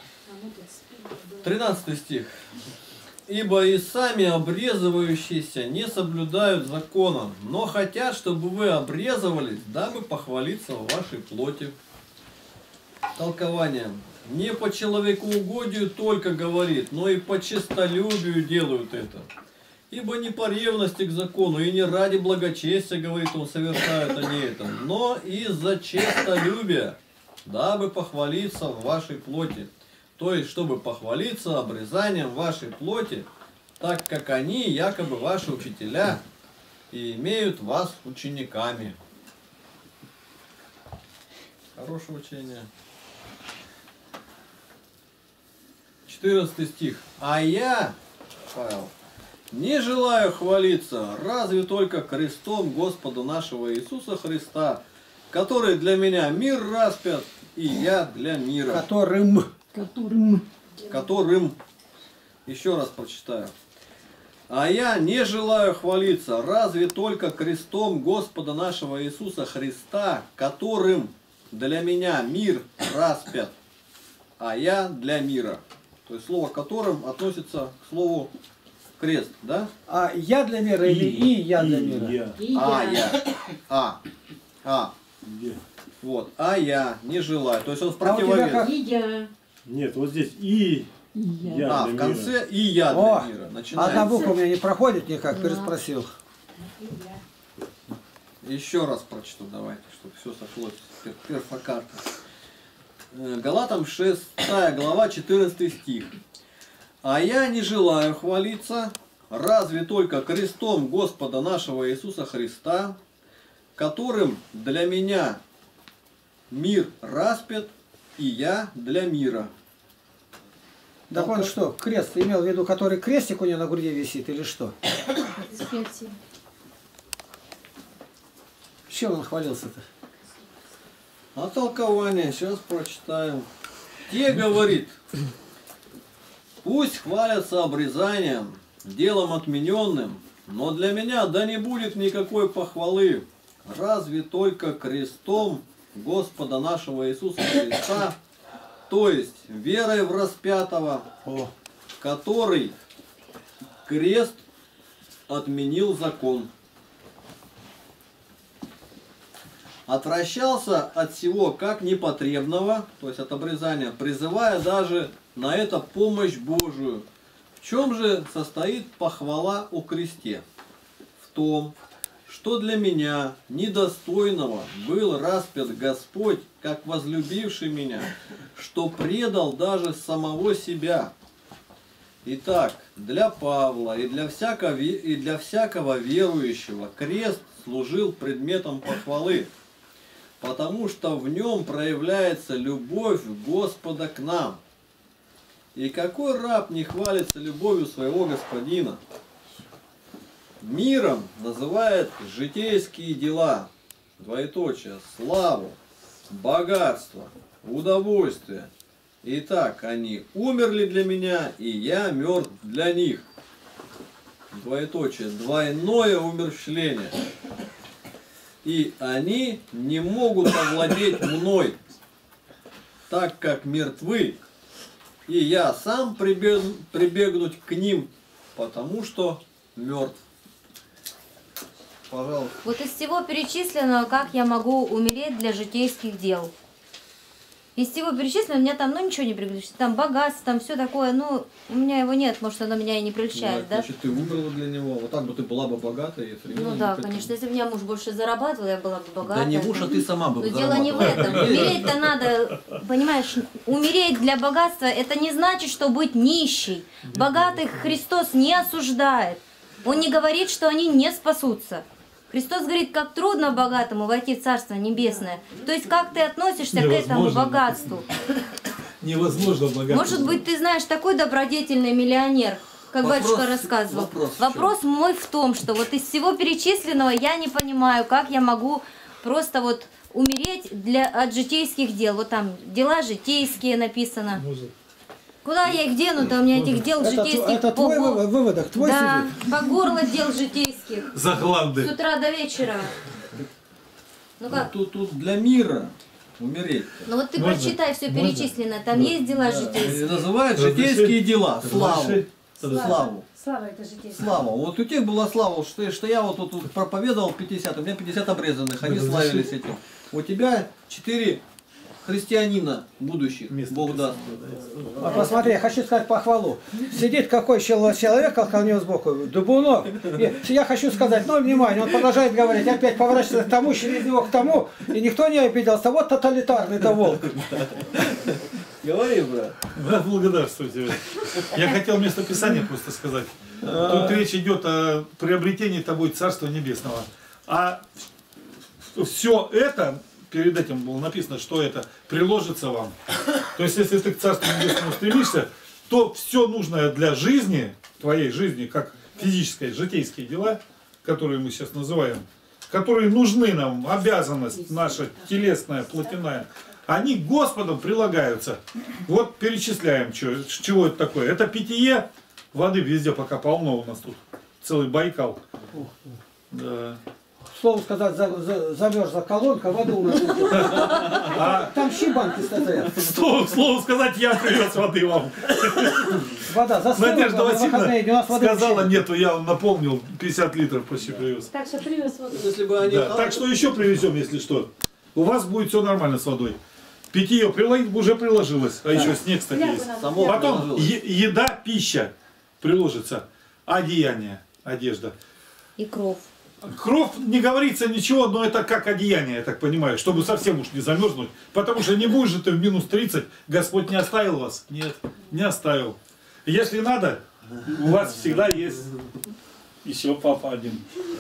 13 стих. «Ибо и сами обрезывающиеся не соблюдают закона, но хотят, чтобы вы обрезывались, дабы похвалиться в вашей плоти». Толкование. «Не по человекоугодию только говорит, но и по честолюбию делают это. Ибо не по ревности к закону, и не ради благочестия, говорит он, совершают они это, но из-за честолюбия, дабы похвалиться в вашей плоти». То есть, чтобы похвалиться обрезанием вашей плоти, так как они, якобы ваши учителя, и имеют вас учениками. Хорошее учение. 14 стих. «А я, Павел, не желаю хвалиться, разве только крестом Господа нашего Иисуса Христа, который для меня мир распят, и я для мира». Которым. Еще раз прочитаю. «А я не желаю хвалиться, разве только крестом Господа нашего Иисуса Христа, которым для меня мир распят, а я для мира». То есть слово «которым» относится к слову «крест», да? А я для мира или и я для мира? Вот. «А я не желаю». То есть он в противовес. как? И я. Нет, вот здесь и я для В конце «и я О, для мира». одна Начинается. буква у меня не проходит никак, переспросил. Еще раз прочту, давайте, чтобы все сошлось перфокарта. Галатам 6 глава, 14 стих. «А я не желаю хвалиться, разве только крестом Господа нашего Иисуса Христа, которым для меня мир распят, и я для мира». Так он что, крест имел в виду, который крестик у него на груди висит или что? Чем он хвалился-то? А толкование сейчас прочитаем. «Те, говорит, пусть хвалятся обрезанием, делом отмененным, но для меня да не будет никакой похвалы, разве только крестом Господа нашего Иисуса Христа, то есть верой в распятого, который крест отменил закон. Отвращался от всего как непотребного, то есть от обрезания, призывая даже на это помощь Божию. В чем же состоит похвала о кресте? В том, что для меня, недостойного, был распят Господь, как возлюбивший меня, что предал даже самого себя. Итак, для Павла и для всякого верующего крест служил предметом похвалы, потому что в нем проявляется любовь Господа к нам. И какой раб не хвалится любовью своего господина? Миром называет житейские дела, двоеточие, славу, богатство, удовольствие. Итак, они умерли для меня, и я мертв для них. Двоеточие, двойное умерщвление. И они не могут овладеть мной, так как мертвы, и я сам прибегнуть к ним, потому что мертв. Пожалуйста. Вот из всего перечисленного, как я могу умереть для житейских дел? Из всего перечисленного у меня там, ну, ничего не приличает. Там богатство, там все такое, ну, у меня его нет, может, оно меня и не прельщает, да? Значит, ты выбрала для него. Вот так бы ты была бы богатой. Ну да, конечно. Если бы у меня муж больше зарабатывал, я была бы богатой. Да не муж, а ты сама бы Но дело не в этом. Умереть-то надо, понимаешь, умереть для богатства, это не значит, что быть нищей. Богатых Христос не осуждает. Он не говорит, что они не спасутся. Христос говорит, как трудно богатому войти в Царство Небесное. То есть, как ты относишься к этому богатству? Невозможно богатым. Может быть, ты знаешь, такой добродетельный миллионер, как батюшка рассказывал. Вопрос мой в том, что вот из всего перечисленного я не понимаю, как я могу просто вот умереть от житейских дел. Вот там дела житейские написано. Куда я их дену-то? У меня этих дел житейских... Это твой выводок, твой да, сидит? по горло дел житейских. За гланды. С утра до вечера. Ну как? Тут для мира умереть. Ну вот ты прочитай все перечисленное. Там есть дела житейские. Называют житейские дела. Славу. Славу. Слава это житейская. Слава. Вот у тех была слава, что я вот тут проповедовал 50, у меня 50 обрезанных, они славились этим. У тебя 4 христианина будущих, Бог даст. А посмотри, я хочу сказать похвалу. Сидит какой человек, как у него сбоку, Дубунов. И я хочу сказать, ну, внимание, он продолжает говорить, опять поворачивается к тому, через него к тому, и никто не обиделся. Вот тоталитарный-то волк. Говори, брат. Брат, благодарствую тебе. Я хотел место Писания просто сказать. Тут речь идет о приобретении тобой Царства Небесного. А все это, перед этим было написано, что это приложится вам. То есть, если ты к Царству Небесному стремишься, то все нужное для жизни, твоей жизни, как физические, житейские дела, которые мы сейчас называем, которые нужны нам, обязанность наша телесная, плотяная, они Господом прилагаются. Вот перечисляем, чего это такое. Это питье, воды везде пока полно у нас тут. Целый Байкал. Да. Слово сказать, замерзла колонка, воды у нас нет. Там щебанки стоят. Слово сказать, я привез воды вам. Вода застыла. Надежда Васильевна сказала, воды нету, я вам напомнил, 50 литров почти привез. Так что привез воду. Если бы они Так что еще привезем, если что. У вас будет все нормально с водой. Питье уже приложилось, а еще снег, кстати, есть. Потом еда, пища приложится, одеяние, одежда. И кровь. Кровь не говорится ничего, но это как одеяние, я так понимаю, чтобы совсем уж не замерзнуть. Потому что не будешь же ты в минус 30, Господь не оставил вас. Нет, не оставил. Если надо, у вас всегда есть еще папа один.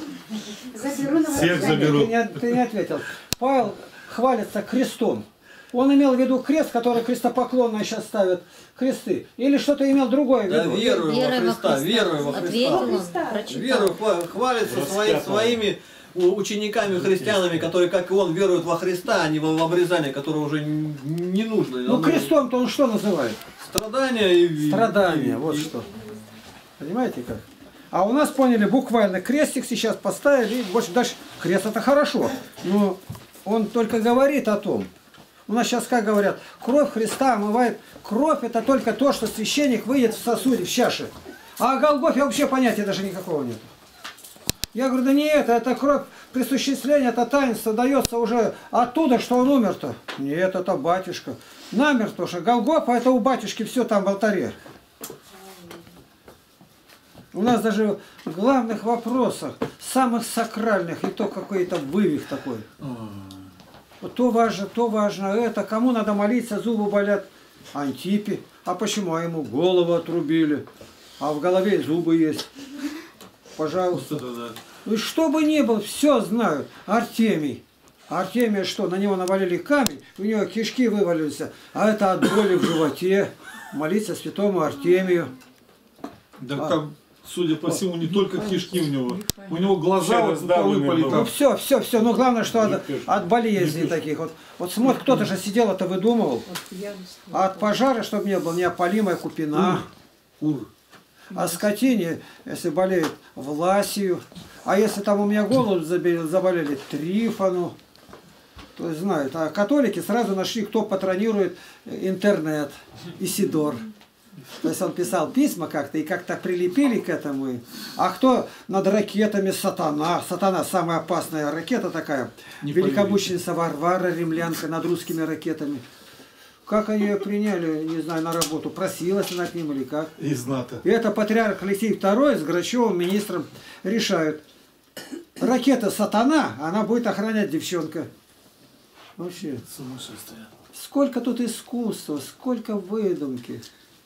Всех заберу. Ты не ответил. Павел хвалится крестом. Он имел в виду крест, который крестопоклонные сейчас ставят кресты. Или что-то имел другое в виду? Верую во Христа. Верую во Христа. Верую, хвалится своими учениками-христианами, которые, как и он, веруют во Христа, а не в обрезание, которое уже не нужно. Ну, крестом-то он что называет? Страдания и... Страдания, вот что. Понимаете как? А у нас поняли, буквально крестик сейчас поставили, и больше дальше. Крест это хорошо, но он только говорит о том. У нас сейчас как говорят, кровь Христа омывает. Кровь это только то, что священник выйдет в сосуде, в чаше. А о Голгофе вообще понятия даже никакого нет. Я говорю, да не это кровь присуществления, это таинство дается уже оттуда, что он умер-то. Нет, это батюшка. Намертво, что Голгофа это у батюшки все там в алтаре. У нас даже в главных вопросах, самых сакральных, и то какой-то вывих такой. То важно, это, кому надо молиться, зубы болят. Антипе. А почему? А ему голову отрубили. А в голове зубы есть. Пожалуйста. Ну что бы ни было, все знают. Артемий. Артемия что? На него навалили камень, у него кишки вывалились. А это от боли в животе. Молиться святому Артемию. Да там, судя по всему, не только кишки у него. У него глаза выпали. Ну все. Но главное, что от болезней таких. Вот смотри, кто-то же сидел, это выдумывал. А от пожара, чтобы не было, неопалимая купина. А скотине, если болеет, власию. А если там у меня голову заболели, трифону. То есть знают. А католики сразу нашли, кто патронирует интернет. Исидор. То есть он писал письма как-то и как-то прилепили к этому. А кто над ракетами Сатана? Сатана самая опасная ракета такая. Великомученица Варвара, римлянка, над русскими ракетами. Как они ее приняли, не знаю, на работу? Просилась она к ним или как? Из НАТО. И это патриарх Алексей II с Грачевым, министром, решают. Ракета «Сатана», она будет охранять девчонка. Вообще. Сумасшествие. Сколько тут искусства, сколько выдумки.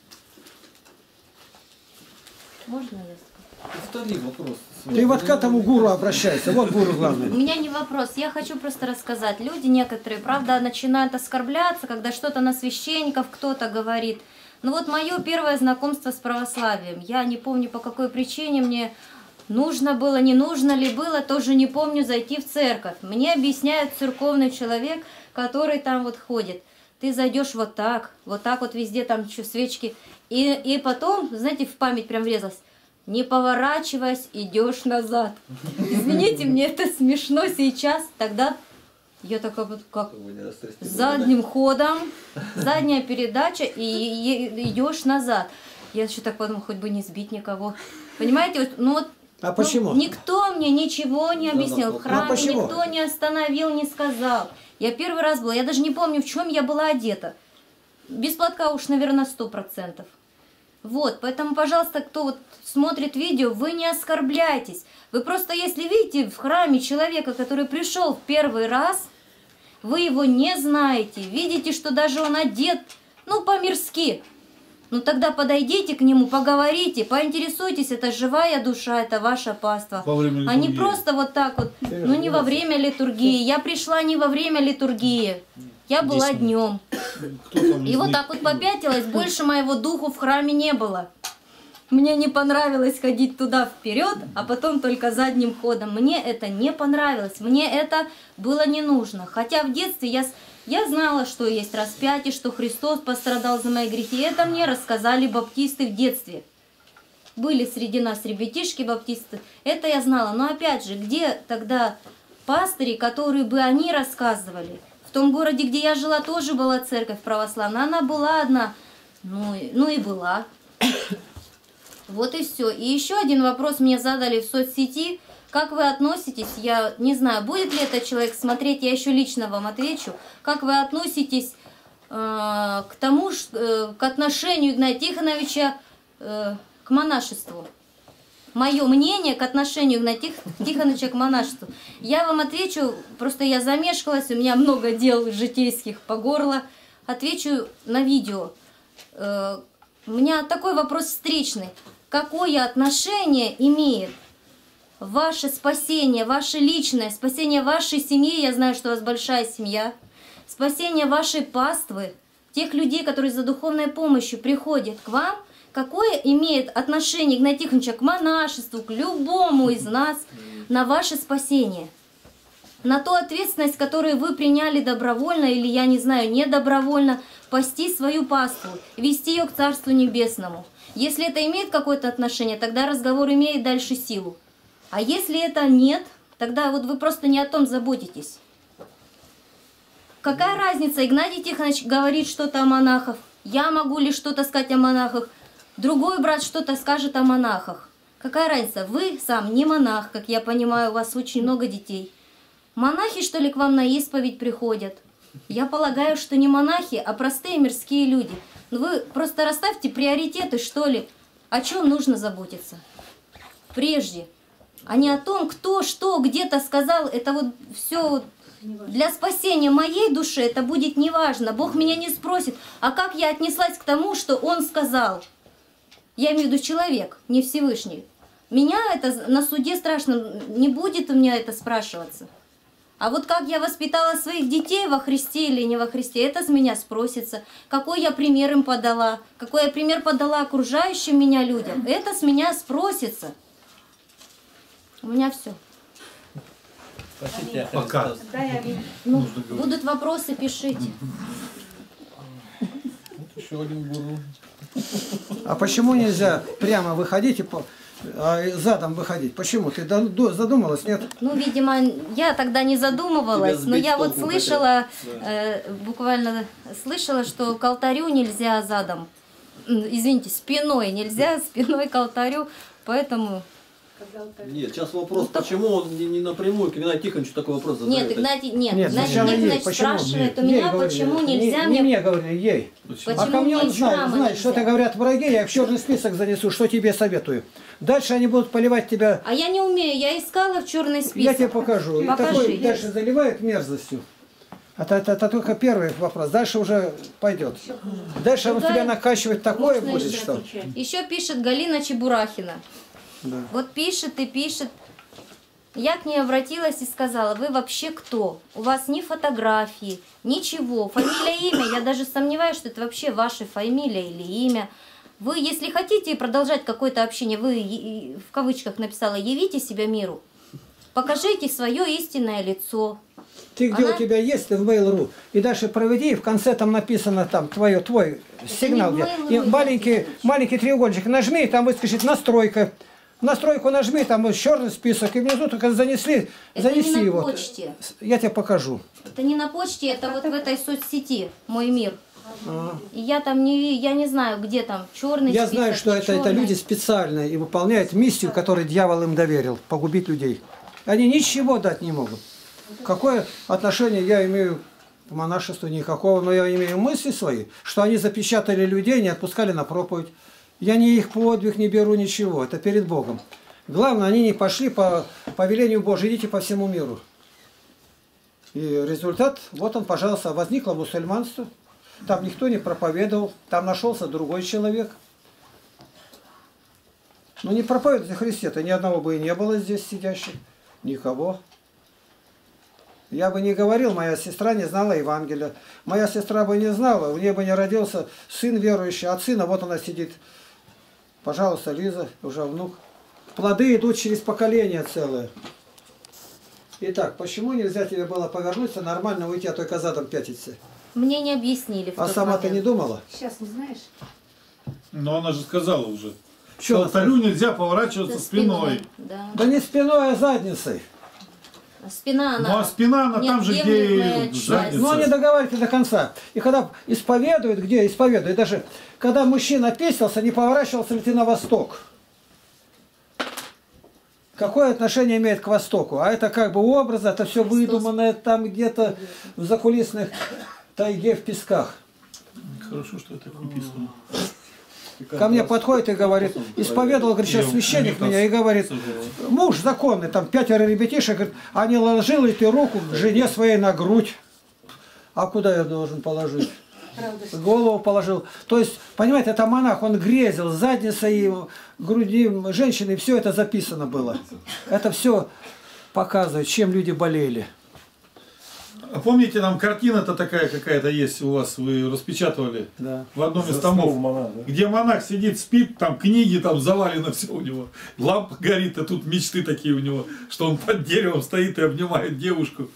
Можно я скажу? Повтори вопрос. Ты вот к этому гуру обращайся, вот гуру У главный. меня не вопрос, я хочу просто рассказать. Люди некоторые, правда, начинают оскорбляться, когда что-то на священников кто-то говорит. Ну вот мое первое знакомство с православием. Я не помню, по какой причине мне нужно было, не нужно ли было, тоже не помню, зайти в церковь. Мне объясняет церковный человек, который там вот ходит. Ты зайдешь вот так вот везде там свечки. И потом, знаете, в память прям врезалась. Не поворачиваясь, идешь назад. Извините, мне это смешно сейчас. Тогда я такая вот как задним ходом, задняя передача, и идешь назад. Я еще так подумала, хоть бы не сбить никого. Понимаете, вот, ну вот. А почему? Никто мне ничего не объяснил. В храме почему? никто не остановил, не сказал. Я первый раз была, я даже не помню, в чем я была одета. Без платка уж, наверное, 100%. Вот, поэтому, пожалуйста, кто вот смотрит видео, вы не оскорбляйтесь. Вы просто, если видите в храме человека, который пришел в первый раз, вы его не знаете, видите, что даже он одет, ну, по-мирски. Ну, тогда подойдите к нему, поговорите, поинтересуйтесь, это живая душа, это ваша паства. А не просто вот так вот, ну, не во время литургии. Я пришла не во время литургии. Я была днем. И вот так вот попятилась, больше моего духу в храме не было. Мне не понравилось ходить туда вперед, а потом только задним ходом. Мне это не понравилось, мне это было не нужно. Хотя в детстве я знала, что есть распятие, что Христос пострадал за мои грехи. Это мне рассказали баптисты в детстве. Были среди нас ребятишки баптисты, это я знала. Но опять же, где тогда пастыри, которые бы они рассказывали? В том городе, где я жила, тоже была церковь православная. Она была одна, ну и была. Вот и все. И еще один вопрос мне задали в соцсети. Как вы относитесь, я не знаю, будет ли этот человек смотреть, я еще лично вам отвечу. Как вы относитесь к тому, к отношению Игнатия Тихоновича к монашеству? Мое мнение к отношению Игнатия Тихоновича к монашеству. Я вам отвечу, просто я замешкалась, у меня много дел житейских по горло. Отвечу на видео. У меня такой вопрос встречный. Какое отношение имеет ваше спасение, ваше личное, спасение вашей семьи, я знаю, что у вас большая семья, спасение вашей паствы, тех людей, которые за духовной помощью приходят к вам, какое имеет отношение Игнатия Тихоновича к монашеству, к любому из нас, на ваше спасение? На ту ответственность, которую вы приняли добровольно или, я не знаю, недобровольно, пасти свою паству, вести ее к Царству Небесному. Если это имеет какое-то отношение, тогда разговор имеет дальше силу. А если это нет, тогда вот вы просто не о том заботитесь. Какая разница, Игнатий Тихонович говорит что-то о монахах, я могу ли что-то сказать о монахах, другой брат что-то скажет о монахах. Какая разница, вы сам не монах, как я понимаю, у вас очень много детей. Монахи, что ли, к вам на исповедь приходят? Я полагаю, что не монахи, а простые мирские люди. Вы просто расставьте приоритеты, что ли. О чем нужно заботиться? Прежде. А не о том, кто, что, где-то сказал. Это вот все для спасения моей души, это будет неважно. Бог меня не спросит, а как я отнеслась к тому, что Он сказал. Я имею в виду человек, не Всевышний. Меня это на суде страшно, не будет у меня это спрашиваться. А вот как я воспитала своих детей во Христе или не во Христе, это с меня спросится. Какой я пример им подала, какой я пример подала окружающим меня людям, это с меня спросится. У меня все. Спасите, Пока. Ну, будут вопросы, пишите. Еще один гуру. А почему нельзя прямо выходить и задом выходить? Почему? Ты задумалась, нет? Ну, видимо, я тогда не задумывалась, но я вот слышала, буквально слышала, что к алтарю нельзя задом, извините, спиной нельзя, спиной к алтарю, поэтому когда алтарь. Нет, сейчас вопрос, почему он не напрямую к Игнатию Тихоновичу такой вопрос задает? Нет, Игнатий, нет, Нет, Игнатий сначала ей. Никонович Почему? спрашивает у Ей меня, говорили. почему нельзя Не мне... мне говорили, ей. Почему А ко мне он мне мама знает, что нельзя? это говорят враги, я в черный список занесу, что тебе советую. Дальше они будут поливать тебя. А я не умею, я искала в черный список. Я тебе покажу. И Покажи. такой дальше заливает мерзостью. Это только первый вопрос. Дальше уже пойдет. Дальше он тебя накачивать такое Можно будет, еще что... отвечать? Еще пишет Галина Чебурахина. Да. Вот пишет и пишет. Я к ней обратилась и сказала: вы вообще кто? У вас ни фотографии, ничего. Фамилия, имя. Я даже сомневаюсь, что это вообще ваша фамилия или имя. Вы, если хотите продолжать какое-то общение, вы, в кавычках написала, явите себя миру. Покажите свое истинное лицо. Ты где у тебя есть, ты в Mail.ru. И дальше проведи, и в конце там написано там твой сигнал. не в Где. Mail.ru, И маленький треугольничек нажми, и там выскочит настройка. Настройку нажми, там вот черный список, и внизу только занесли, Это занеси не на его. почте. Я тебе покажу. Это не на почте, это вот в этой соцсети «Мой мир». И я там я не знаю, где там черный Я список, знаю, что не это черный. люди специально и выполняют миссию, которую дьявол им доверил, погубить людей. Они ничего дать не могут. Какое отношение я имею к монашеству? Никакого, но я имею мысли свои, что они запечатали людей, не отпускали на проповедь. Я ни их подвиг не беру, ничего, это перед Богом. Главное, они не пошли по повелению Божию, идите по всему миру. И результат, вот он, пожалуйста, возникло мусульманство. Там никто не проповедовал, там нашелся другой человек. Но не проповедует о Христе-то, ни одного бы и не было здесь сидящих, никого. Я бы не говорил, моя сестра не знала Евангелия. Моя сестра бы не знала, у нее бы не родился сын верующий, от сына вот она сидит. Пожалуйста, Лиза, уже внук. Плоды идут через поколение целое. Итак, почему нельзя тебе было повернуться, нормально уйти, а только задом пятиться? Мне не объяснили в А тот сама ты момент. не думала? Сейчас не знаешь? Но она же сказала уже. Что Что она алтарю нельзя поворачиваться За спиной. Да. Да не спиной, а задницей. А спина она. Ну а спина, она там же, неотъемлемая где часть. задница. Но не договаривайте до конца. И когда исповедуют, где исповедуют, даже когда мужчина пестился, не поворачивался ли ты на восток? Какое отношение имеет к востоку? А это как бы образ, это все выдуманное там где-то в закулисных тайге в песках. Хорошо, что это написано. Ко мне подходит и говорит, исповедовал, говорит, сейчас священник меня, и говорит, муж законный, там 5 ребятишек, говорит, а не ложил ли ты руку к жене своей на грудь? А куда я должен положить? Голову положил. То есть, понимаете, это монах, он грезил, задница и груди женщины, все это записано было. Это все показывает, чем люди болели. А помните, там картина-то такая какая-то есть у вас, вы распечатывали Да. в одном из Заснул томов, монах, да? где монах сидит, спит, там книги, там завалено все у него, лампа горит, а тут мечты такие у него, что он под деревом стоит и обнимает девушку.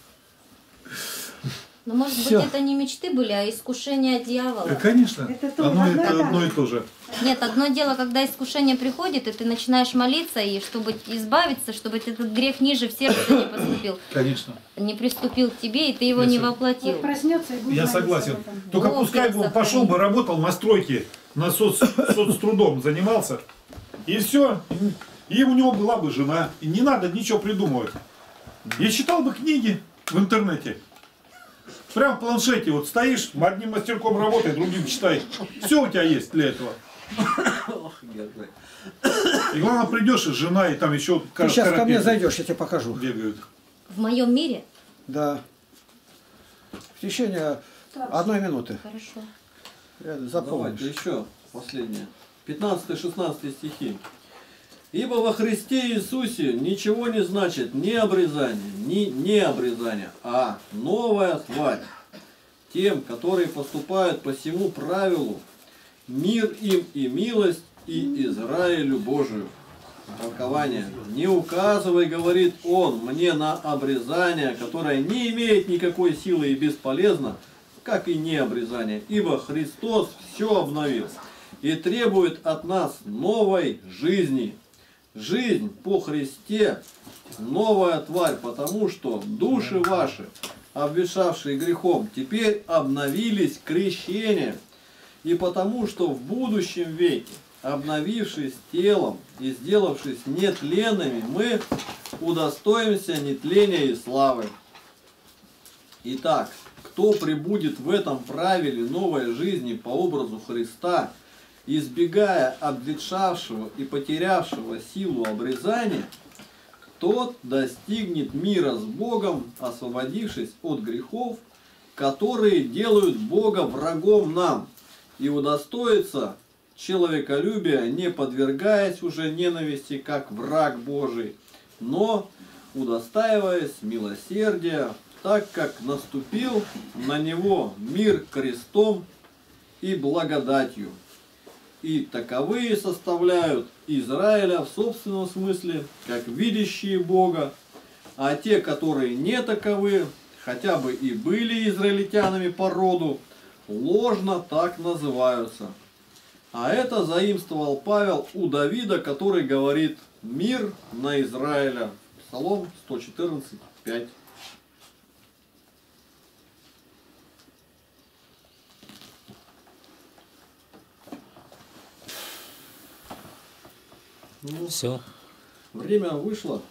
Но может Всё. быть это не мечты были, а искушения дьявола. Конечно, Это тоже оно одно и это то одно же. и то же. Нет, одно дело, когда искушение приходит, и ты начинаешь молиться, и чтобы избавиться, чтобы этот грех ниже в сердце не поступил, Конечно. не приступил к тебе, и ты его Я не сог- воплотил. Вот проснется и будет Я молиться согласен. об этом. Только Бог пускай их бы он пошел сохрани. бы, работал на стройке, на соцтрудом занимался, и все. И у него была бы жена. И не надо ничего придумывать. Я читал бы книги в интернете. Прям в планшете вот стоишь, одним мастерком работай, другим читай. Все у тебя есть для этого. И главное, придешь, и жена, и там еще Ты сейчас ко мне карапеты зайдешь, я тебе покажу. бегают. В моем мире? Да. В течение 1 минуты. Хорошо. Запомнишь. Давайте еще последнее. 15-16 стихи. Ибо во Христе Иисусе ничего не значит ни обрезание, ни необрезание, а новая тварь. Тем, которые поступают по всему правилу, мир им и милость, и Израилю Божию. Толкование. Не указывай, говорит он, мне на обрезание, которое не имеет никакой силы и бесполезно, как и необрезание, ибо Христос все обновил и требует от нас новой жизни. Жизнь по Христе новая тварь, потому что души ваши, обветшавшие грехом, теперь обновились крещением, и потому что в будущем веке обновившись телом и сделавшись нетленными, мы удостоимся нетления и славы. Итак, кто пребудет в этом правиле новой жизни по образу Христа, избегая обветшавшего и потерявшего силу обрезания, тот достигнет мира с Богом, освободившись от грехов, которые делают Бога врагом нам, и удостоится человеколюбия, не подвергаясь уже ненависти, как враг Божий, но удостаиваясь милосердия, так как наступил на него мир крестом и благодатью. И таковые составляют Израиля в собственном смысле, как видящие Бога, а те, которые не таковы, хотя бы и были израильтянами по роду, ложно так называются. А это заимствовал Павел у Давида, который говорит: «Мир на Израиля». Псалом 114:5. Ну, Все. время вышло.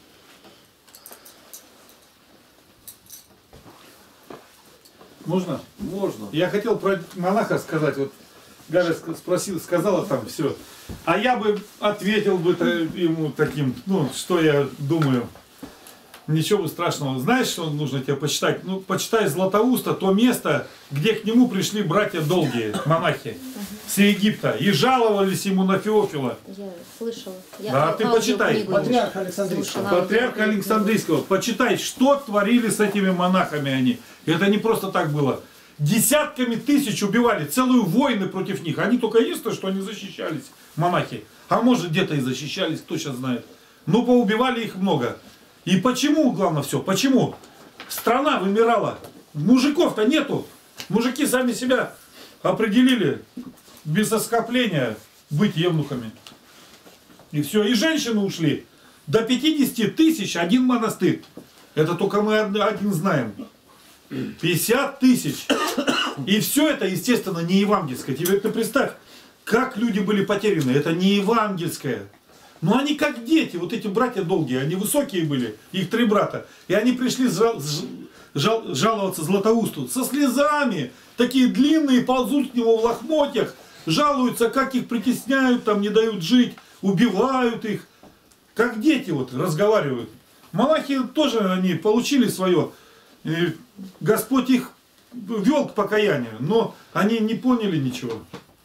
Можно? Можно. Я хотел про монаха сказать. Вот Галя сказала там все. А я бы ответил бы ему таким, ну, что я думаю. Ничего страшного. Знаешь, что нужно тебе почитать? Ну, почитай Златоуста, то место, где к нему пришли братья долгие, монахи, с Египта, и жаловались ему на Феофила. Я слышала. Да, ты почитай. Патриарх Александрийского. Патриарх Александрийского. Почитай, что творили с этими монахами они. Это не просто так было. Десятками тысяч убивали, целые войны против них. Они только единственное, что они защищались, монахи. А может, где-то и защищались, кто сейчас знает. Но поубивали их много. И почему, главное все, почему? Страна вымирала. Мужиков-то нету. Мужики сами себя определили без оскопления быть евнухами. И все. И женщины ушли. До 50 тысяч один монастырь. Это только мы один знаем. 50 тысяч. И все это, естественно, не евангельское. Тебе ты представь, как люди были потеряны. Это не евангельское. Но они как дети, вот эти братья долгие, они высокие были, их 3 брата. И они пришли жаловаться Златоусту со слезами, такие длинные, ползут к нему в лохмотьях, жалуются, как их притесняют, там не дают жить, убивают их. Как дети вот разговаривают. Монахи тоже они получили свое. И Господь их вел к покаянию, но они не поняли ничего.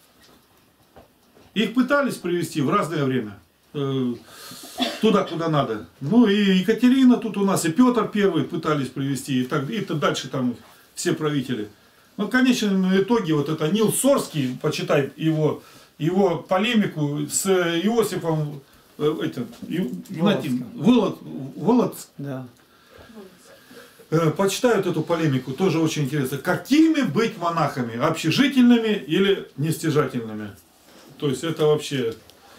Их пытались привести в разное время. Туда, куда надо. Ну и Екатерина тут у нас, и Петр I пытались привести, и так и дальше там все правители. Но в конечном итоге вот это Нил Сорский, почитай его полемику с Иосифом Володским. Да. Почитают эту полемику, тоже очень интересно. Какими быть монахами? Общежительными или нестяжательными? То есть это вообще...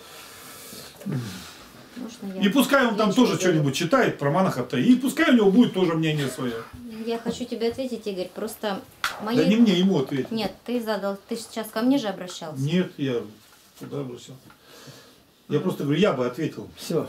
И пускай он там тоже что-нибудь читает про монахов-то, и пускай у него будет тоже мнение свое. Я хочу тебе ответить, Игорь, просто мои... Да не мне, ему ответить. Нет, ты сейчас ко мне же обращался. Нет, я куда обращался? Я просто говорю, я бы ответил. Все.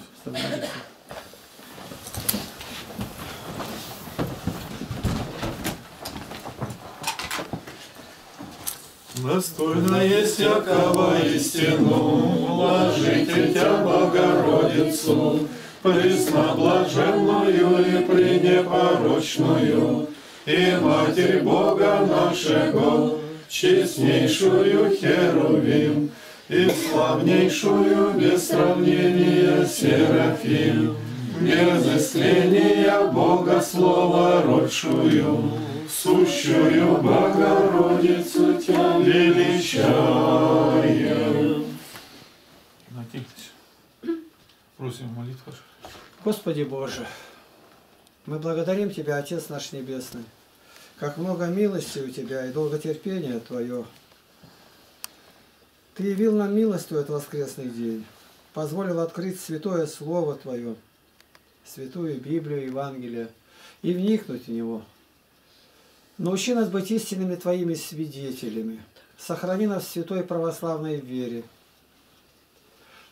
Достойно есть всякого истину, вложите тебя Богородицу, пресноблаженную и пренепорочную, и Матерь Бога нашего, честнейшую Херувим, и славнейшую без сравнения Серафим, без истления Бога Слова родшую, сущую Богородицу тебя величаем. Натильтесь. Просим молитву. Господи Боже, мы благодарим Тебя, Отец наш Небесный, как много милости у Тебя и долготерпения Твое. Ты явил нам милость в этот воскресный день, позволил открыть святое Слово Твое, святую Библию, Евангелие, и вникнуть в него. Научи нас быть истинными Твоими свидетелями. Сохрани нас в святой православной вере.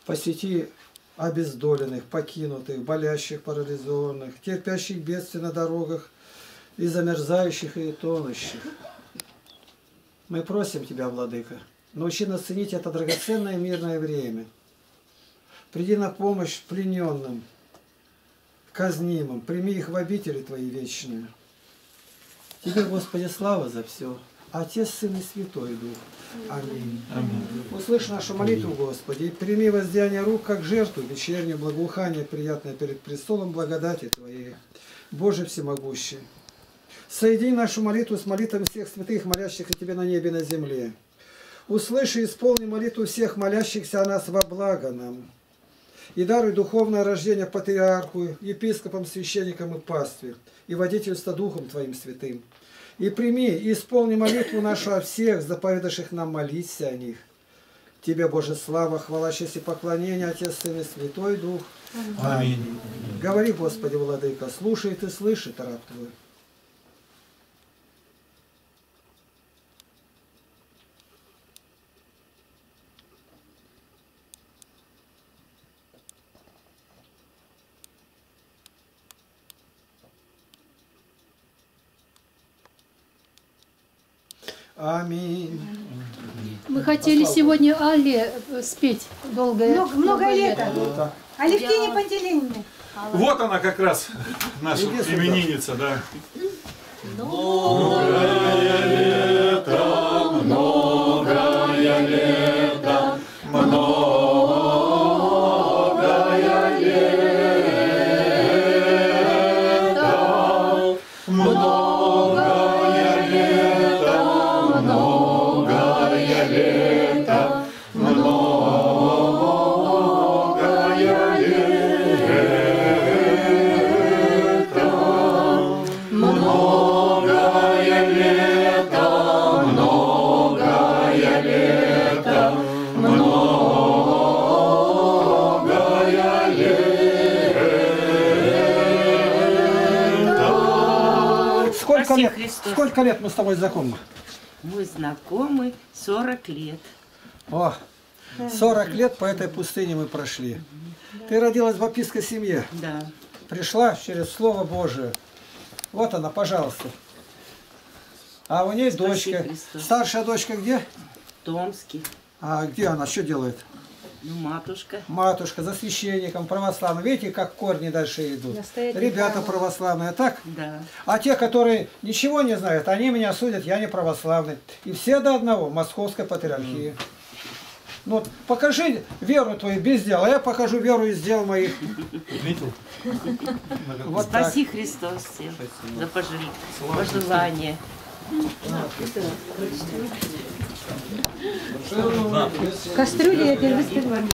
Посети обездоленных, покинутых, болящих, парализованных, терпящих бедствия на дорогах, и замерзающих, и тонущих. Мы просим Тебя, Владыка, научи нас ценить это драгоценное мирное время. Приди на помощь плененным, казнимым, прими их в обители Твои вечные. Тебе, Господи, слава за все. Отец, Сын и Святой Дух. Аминь. Аминь. Услышь нашу молитву, Господи, и прими воздаяние рук, как жертву, вечернее благоухание, приятное перед престолом благодати Твоей. Боже всемогущий, соедини нашу молитву с молитвами всех святых, молящихся Тебе на небе и на земле. Услыши и исполни молитву всех молящихся о нас во благо нам. И даруй духовное рождение патриарху, епископам, священникам и пастве, и водительство Духом Твоим святым. И прими, и исполни молитву нашу о всех, заповедавших нам молиться о них. Тебе, Боже, слава, хвала, честь и поклонение, Отец, Сын и Святой Дух. Аминь. Говори, Господи, Владыка, слушает и слышит раб Твой. Аминь. Мы хотели сегодня Алле спеть Много лета. Алевтине Пантелеевне. Вот она как раз, наша именинница, да. Многое лето, многое лето, многое лето, многое лето, многое лето, Сколько лет мы с тобой знакомы? Мы знакомы 40 лет. О, 40 лет по этой пустыне мы прошли. Ты родилась в баптистской семье. Да. Пришла через Слово Божие. Вот она, пожалуйста. А у ней дочка. Старшая дочка где? В Томске. А где она? Что делает? Ну, матушка. Матушка, за священником, православным. Видите, как корни дальше идут? Настоятель Ребята храма. православные, так? Да. А те, которые ничего не знают, они меня судят, я не православный. И все до одного, московской патриархии. Ну, вот покажи веру твою без дела, а я покажу веру из дел моих. Вот Спаси Христос всем за пожелание. Кастрюли я теперь выставляю.